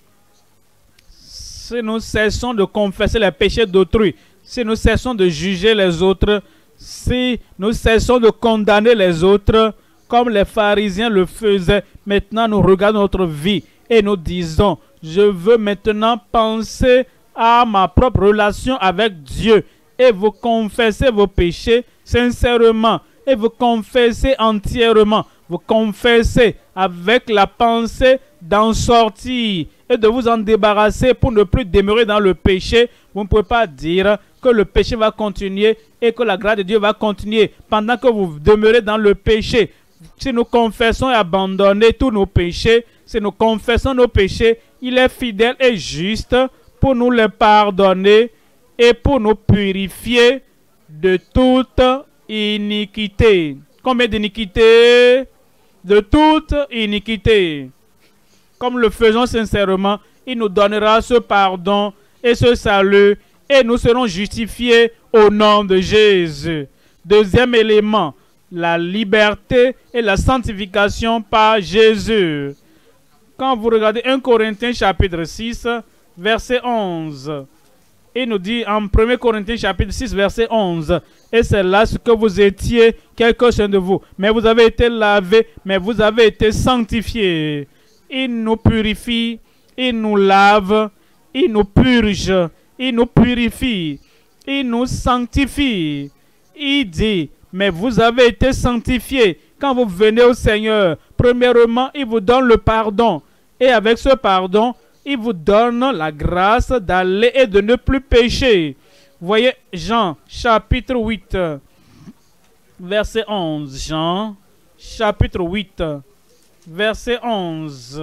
si nous cessons de confesser les péchés d'autrui, si nous cessons de juger les autres, si nous cessons de condamner les autres, comme les pharisiens le faisaient, maintenant nous regardons notre vie et nous disons, je veux maintenant penser à ma propre relation avec Dieu, et vous confessez vos péchés sincèrement, et vous confessez entièrement, vous confessez avec la pensée d'en sortir et de vous en débarrasser pour ne plus demeurer dans le péché. Vous ne pouvez pas dire que le péché va continuer et que la grâce de Dieu va continuer pendant que vous demeurez dans le péché. Si nous confessons et abandonnons tous nos péchés, si nous confessons nos péchés, il est fidèle et juste pour nous les pardonner et pour nous purifier de toute iniquité. Combien d'iniquité? De toute iniquité. Comme le faisons sincèrement, il nous donnera ce pardon et ce salut et nous serons justifiés au nom de Jésus. Deuxième élément, la liberté et la sanctification par Jésus. Quand vous regardez un Corinthiens chapitre six, verset onze, il nous dit en premier Corinthiens chapitre six, verset onze, et c'est là ce que vous étiez, quelques-uns de vous, mais vous avez été lavés, mais vous avez été sanctifiés. Il nous purifie, il nous lave, il nous purge, il nous purifie, il nous sanctifie. Il dit, mais vous avez été sanctifiés. Quand vous venez au Seigneur, premièrement, il vous donne le pardon. Et avec ce pardon, il vous donne la grâce d'aller et de ne plus pécher. Voyez Jean, chapitre huit, verset onze. Jean, chapitre huit, verset onze.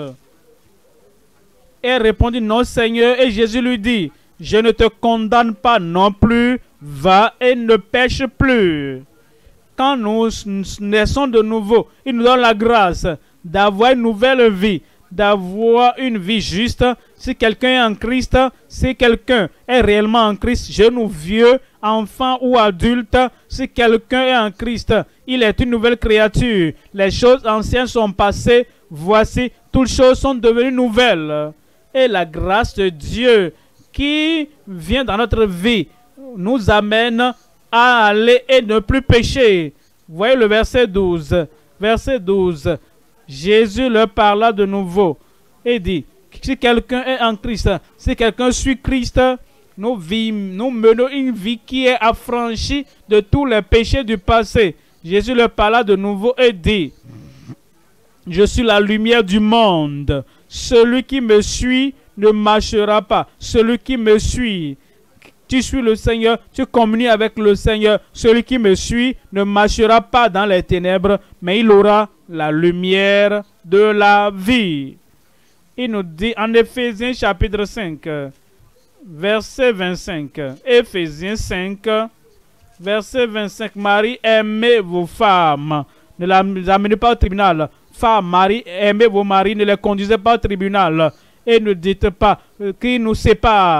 Et répondit, non Seigneur. Et Jésus lui dit, je ne te condamne pas non plus. Va et ne pêche plus. Quand nous naissons de nouveau, il nous donne la grâce d'avoir une nouvelle vie, d'avoir une vie juste. Si quelqu'un est en Christ, si quelqu'un est réellement en Christ, jeune ou vieux, enfant ou adulte, si quelqu'un est en Christ, il est une nouvelle créature. Les choses anciennes sont passées, voici, toutes choses sont devenues nouvelles. Et la grâce de Dieu qui vient dans notre vie nous amène à aller et ne plus pécher. Voyez le verset douze. Verset douze. Jésus leur parla de nouveau et dit, si quelqu'un est en Christ, si quelqu'un suit Christ, nous, vivons, nous menons une vie qui est affranchie de tous les péchés du passé. Jésus leur parla de nouveau et dit, je suis la lumière du monde. Celui qui me suit ne marchera pas. Celui qui me suit, tu suis le Seigneur, tu communies avec le Seigneur. Celui qui me suit ne marchera pas dans les ténèbres, mais il aura la lumière de la vie. Il nous dit en Éphésiens chapitre cinq, verset vingt-cinq. Éphésiens cinq, verset vingt-cinq. Marie, aimez vos femmes. Ne les amenez pas au tribunal. Femmes, Marie, aimez vos maris. Ne les conduisez pas au tribunal. Et ne dites pas qui nous sépare.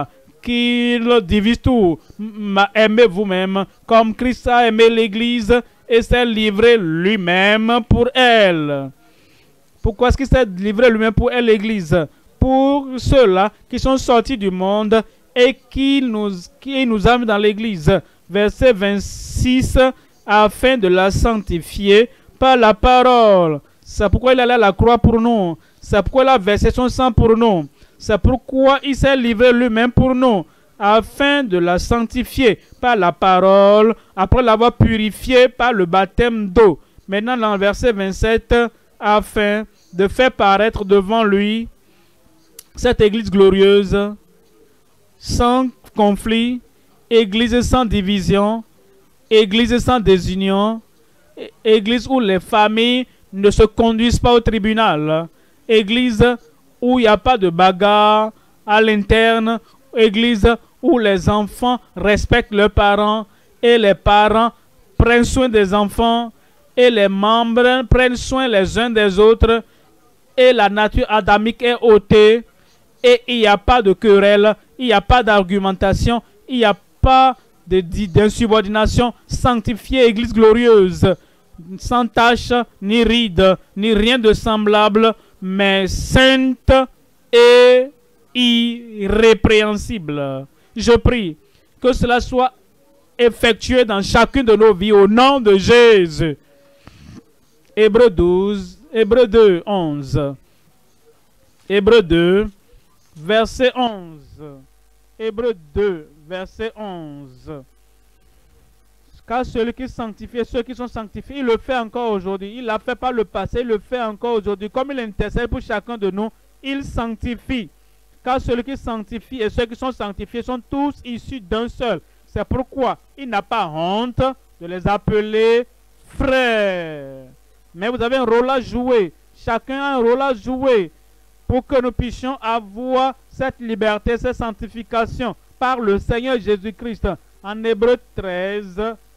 qu'il divise tout. Aimez vous-même comme Christ a aimé l'Église et s'est livré lui-même pour elle. Pourquoi est-ce qu'il s'est livré lui-même pour elle, l'Église? Pour ceux-là qui sont sortis du monde et qui nous, qui nous amènent dans l'Église. Verset vingt-six, afin de la sanctifier par la parole. C'est pourquoi il allait à la croix pour nous. C'est pourquoi il a versé son sang pour nous. C'est pourquoi il s'est livré lui-même pour nous, afin de la sanctifier par la parole, après l'avoir purifiée par le baptême d'eau. Maintenant, dans le verset vingt-sept, afin de faire paraître devant lui cette Église glorieuse, sans conflit, Église sans division, Église sans désunion, Église où les familles ne se conduisent pas au tribunal, Église où il n'y a pas de bagarre à l'interne, Église où les enfants respectent leurs parents et les parents prennent soin des enfants et les membres prennent soin les uns des autres et la nature adamique est ôtée et il n'y a pas de querelle, il n'y a pas d'argumentation, il n'y a pas d'insubordination. Sanctifiée Église glorieuse, sans tache, ni ride, ni rien de semblable, mais sainte et irrépréhensible. Je prie que cela soit effectué dans chacune de nos vies au nom de Jésus. Hébreux douze, Hébreux deux, onze. Hébreux deux, verset onze. Hébreux deux, verset onze. Car celui qui sanctifie, ceux qui sont sanctifiés, il le fait encore aujourd'hui. Il l'a fait par le passé, il le fait encore aujourd'hui. Comme il intercède pour chacun de nous, il sanctifie. Car celui qui sanctifie et ceux qui sont sanctifiés sont tous issus d'un seul. C'est pourquoi il n'a pas honte de les appeler frères. Mais vous avez un rôle à jouer. Chacun a un rôle à jouer pour que nous puissions avoir cette liberté, cette sanctification par le Seigneur Jésus-Christ. En Hébreux treize,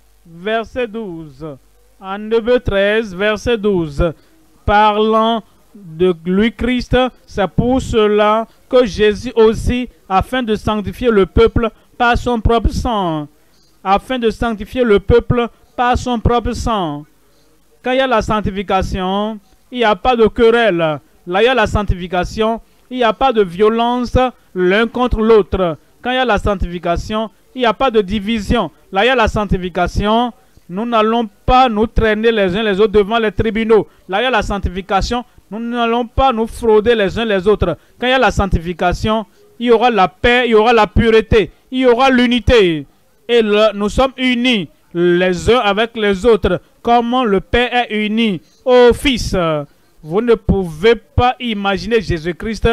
verset douze. En Hébreux treize, verset douze. Parlant de lui Christ, c'est pour cela que Jésus aussi, afin de sanctifier le peuple par son propre sang, afin de sanctifier le peuple par son propre sang. Quand il y a la sanctification, il n'y a pas de querelle. Là, il y a la sanctification, il n'y a pas de violence l'un contre l'autre. Quand il y a la sanctification, il n'y a pas de division. Là, il y a la sanctification, nous n'allons pas nous traîner les uns les autres devant les tribunaux. Là, il y a la sanctification, nous n'allons pas nous frauder les uns les autres. Quand il y a la sanctification, il y aura la paix, il y aura la pureté, il y aura l'unité. Et là, nous sommes unis les uns avec les autres, comme le Père est uni au Fils. Vous ne pouvez pas imaginer Jésus-Christ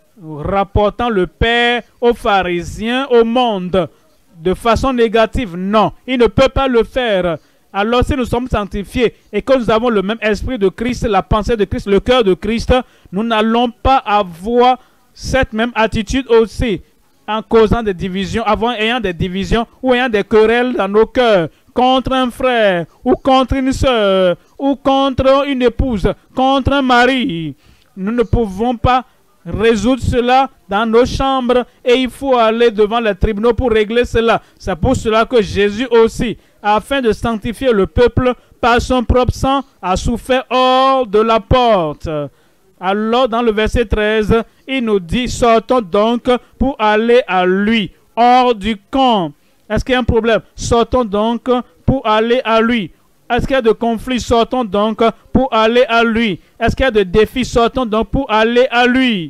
rapportant le Père aux pharisiens, au monde, de façon négative. Non, il ne peut pas le faire. Alors si nous sommes sanctifiés et que nous avons le même esprit de Christ, la pensée de Christ, le cœur de Christ, nous n'allons pas avoir cette même attitude aussi en causant des divisions, avant ayant des divisions ou ayant des querelles dans nos cœurs contre un frère ou contre une soeur ou contre une épouse, contre un mari. Nous ne pouvons pas résoudre cela dans nos chambres et il faut aller devant les tribunaux pour régler cela. C'est pour cela que Jésus aussi, afin de sanctifier le peuple par son propre sang, a souffert hors de la porte. Alors dans le verset treize, il nous dit, sortons donc pour aller à lui, hors du camp. Est-ce qu'il y a un problème? Sortons donc pour aller à lui. Est-ce qu'il y a de conflits? Sortons donc pour aller à lui. Est-ce qu'il y a de défis? Sortons donc pour aller à lui.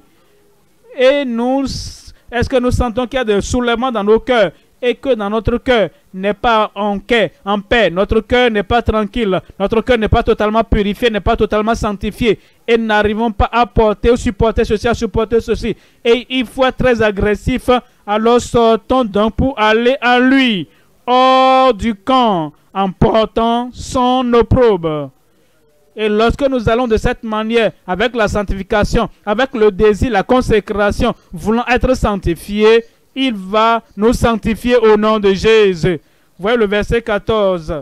Et nous, est-ce que nous sentons qu'il y a de soulèvements dans nos cœurs et que dans notre cœur n'est pas en paix, en paix, notre cœur n'est pas tranquille, notre cœur n'est pas totalement purifié, n'est pas totalement sanctifié et n'arrivons pas à porter ou supporter ceci, à supporter ceci. Et il faut être très agressif. Alors sortons donc pour aller à lui, hors du camp, en portant son opprobre. Et lorsque nous allons de cette manière, avec la sanctification, avec le désir, la consécration, voulant être sanctifiés, il va nous sanctifier au nom de Jésus. Voyez le verset quatorze.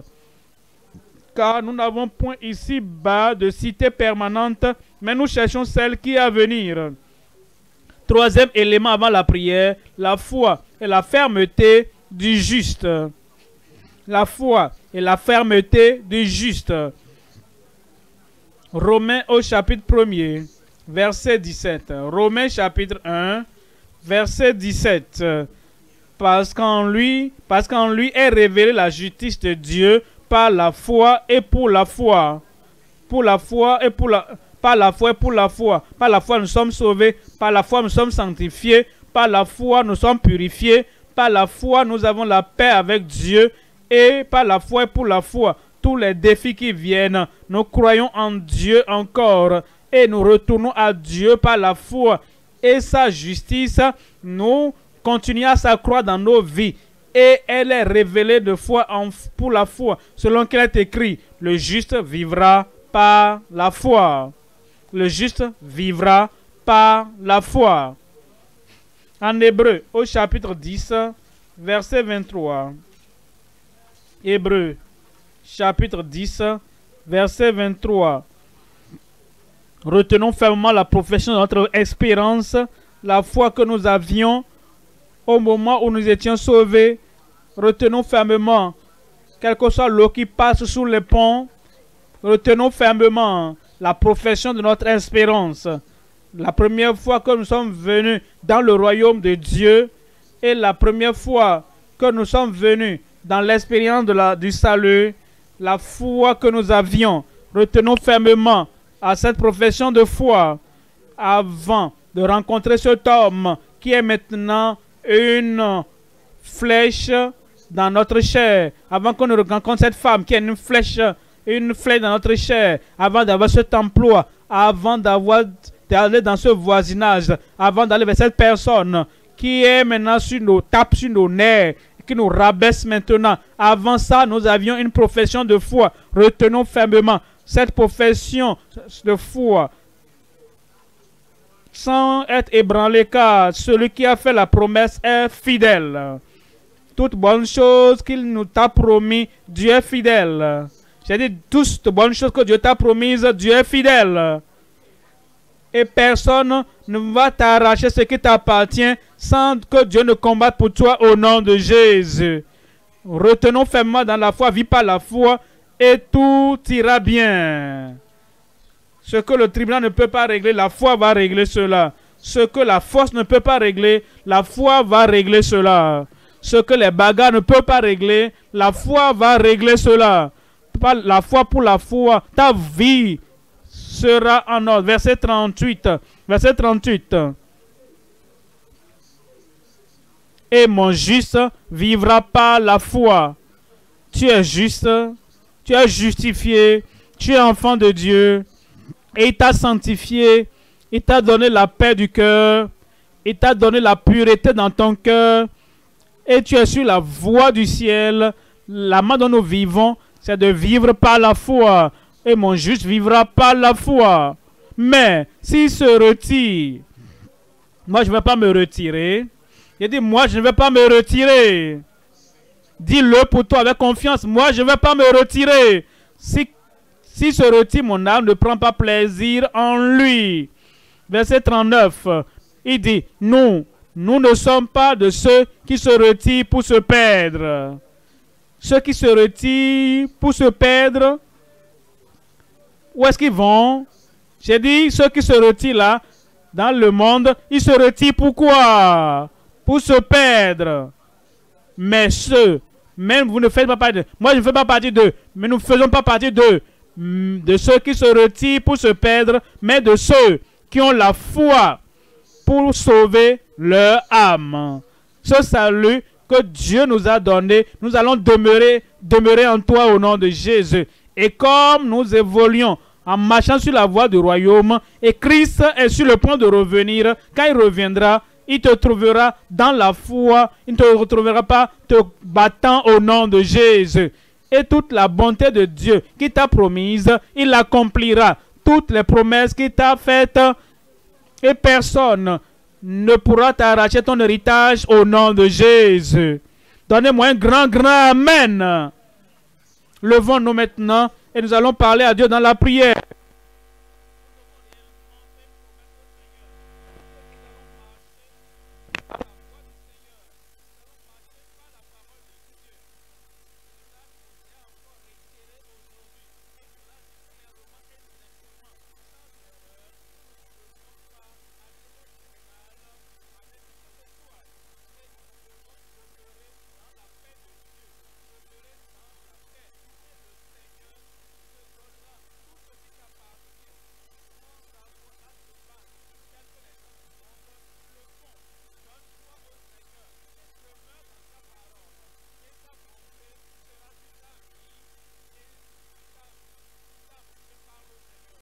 Car nous n'avons point ici-bas de cité permanente, mais nous cherchons celle qui est à venir. Troisième élément avant la prière, la foi. Et et la fermeté du juste. La foi et la fermeté du juste. Romains au chapitre premier, verset dix-sept. Romains chapitre un, verset dix-sept. Parce qu'en lui, parce qu'en lui est révélée la justice de Dieu par la foi et pour la foi. Pour la foi et pour la par la foi et pour la foi. Par la foi nous sommes sauvés, par la foi nous sommes sanctifiés, par la foi nous sommes purifiés, par la foi nous avons la paix avec Dieu et par la foi et pour la foi. Tous les défis qui viennent, nous croyons en Dieu encore et nous retournons à Dieu par la foi et sa justice. Nous continuons à s'accroître dans nos vies et elle est révélée de foi en, pour la foi, selon qu'il est écrit, le juste vivra par la foi. Le juste vivra par la foi. En Hébreu, au chapitre dix, verset vingt-trois. Hébreu, chapitre dix, verset vingt-trois. Retenons fermement la profession de notre espérance, la foi que nous avions au moment où nous étions sauvés. Retenons fermement, quel que soit l'eau qui passe sous les ponts, retenons fermement la profession de notre espérance. La première fois que nous sommes venus dans le royaume de Dieu et la première fois que nous sommes venus dans l'expérience de la, du salut, la foi que nous avions, retenons fermement à cette profession de foi avant de rencontrer cet homme qui est maintenant une flèche dans notre chair, avant qu'on ne rencontre cette femme qui est une flèche, une flèche dans notre chair, avant d'avoir cet emploi, avant d'avoir d'aller dans ce voisinage, avant d'aller vers cette personne qui est maintenant sur nos tapes, sur nos nerfs, qui nous rabaisse maintenant. Avant ça, nous avions une profession de foi. Retenons fermement cette profession de foi sans être ébranlé, car celui qui a fait la promesse est fidèle. Toute bonne chose qu'il nous t'a promis, Dieu est fidèle. J'ai dit, toutes les bonnes choses que Dieu t'a promises, Dieu est fidèle. Et personne ne va t'arracher ce qui t'appartient sans que Dieu ne combatte pour toi au nom de Jésus. Retenons fermement dans la foi, vis par la foi et tout ira bien. Ce que le tribunal ne peut pas régler, la foi va régler cela. Ce que la force ne peut pas régler, la foi va régler cela. Ce que les bagarres ne peuvent pas régler, la foi va régler cela. La foi pour la foi, ta vie sera en ordre. Verset trente-huit. Verset trente-huit. Et mon juste vivra par la foi. Tu es juste, tu es justifié, tu es enfant de Dieu. Et il t'a sanctifié, il t'a donné la paix du cœur, il t'a donné la pureté dans ton cœur. Et tu es sur la voie du ciel. La main dont nous vivons, c'est de vivre par la foi. Et mon juste vivra par la foi. Mais s'il se retire, moi je ne vais pas me retirer. Il dit, moi je ne vais pas me retirer. Dis-le pour toi avec confiance. Moi je ne vais pas me retirer. Si, si se retire, mon âme ne prend pas plaisir en lui. Verset trente-neuf. Il dit, nous, nous ne sommes pas de ceux qui se retirent pour se perdre. Ceux qui se retirent pour se perdre, où est-ce qu'ils vont? J'ai dit, ceux qui se retirent là, dans le monde, ils se retirent pourquoi? Pour se perdre. Mais ceux, même vous ne faites pas partie d'eux. Moi, je ne fais pas partie d'eux, mais nous ne faisons pas partie d'eux. De ceux qui se retirent pour se perdre, mais de ceux qui ont la foi pour sauver leur âme. Ce salut que Dieu nous a donné, nous allons demeurer, demeurer en toi au nom de Jésus. Et comme nous évoluons en marchant sur la voie du royaume, et Christ est sur le point de revenir, quand il reviendra, il te trouvera dans la foi, il ne te retrouvera pas te battant au nom de Jésus. Et toute la bonté de Dieu qui t'a promise, il l'accomplira. Toutes les promesses qu'il t'a faites, et personne ne pourra t'arracher ton héritage au nom de Jésus. Donnez-moi un grand, grand Amen. Levons-nous maintenant et nous allons parler à Dieu dans la prière.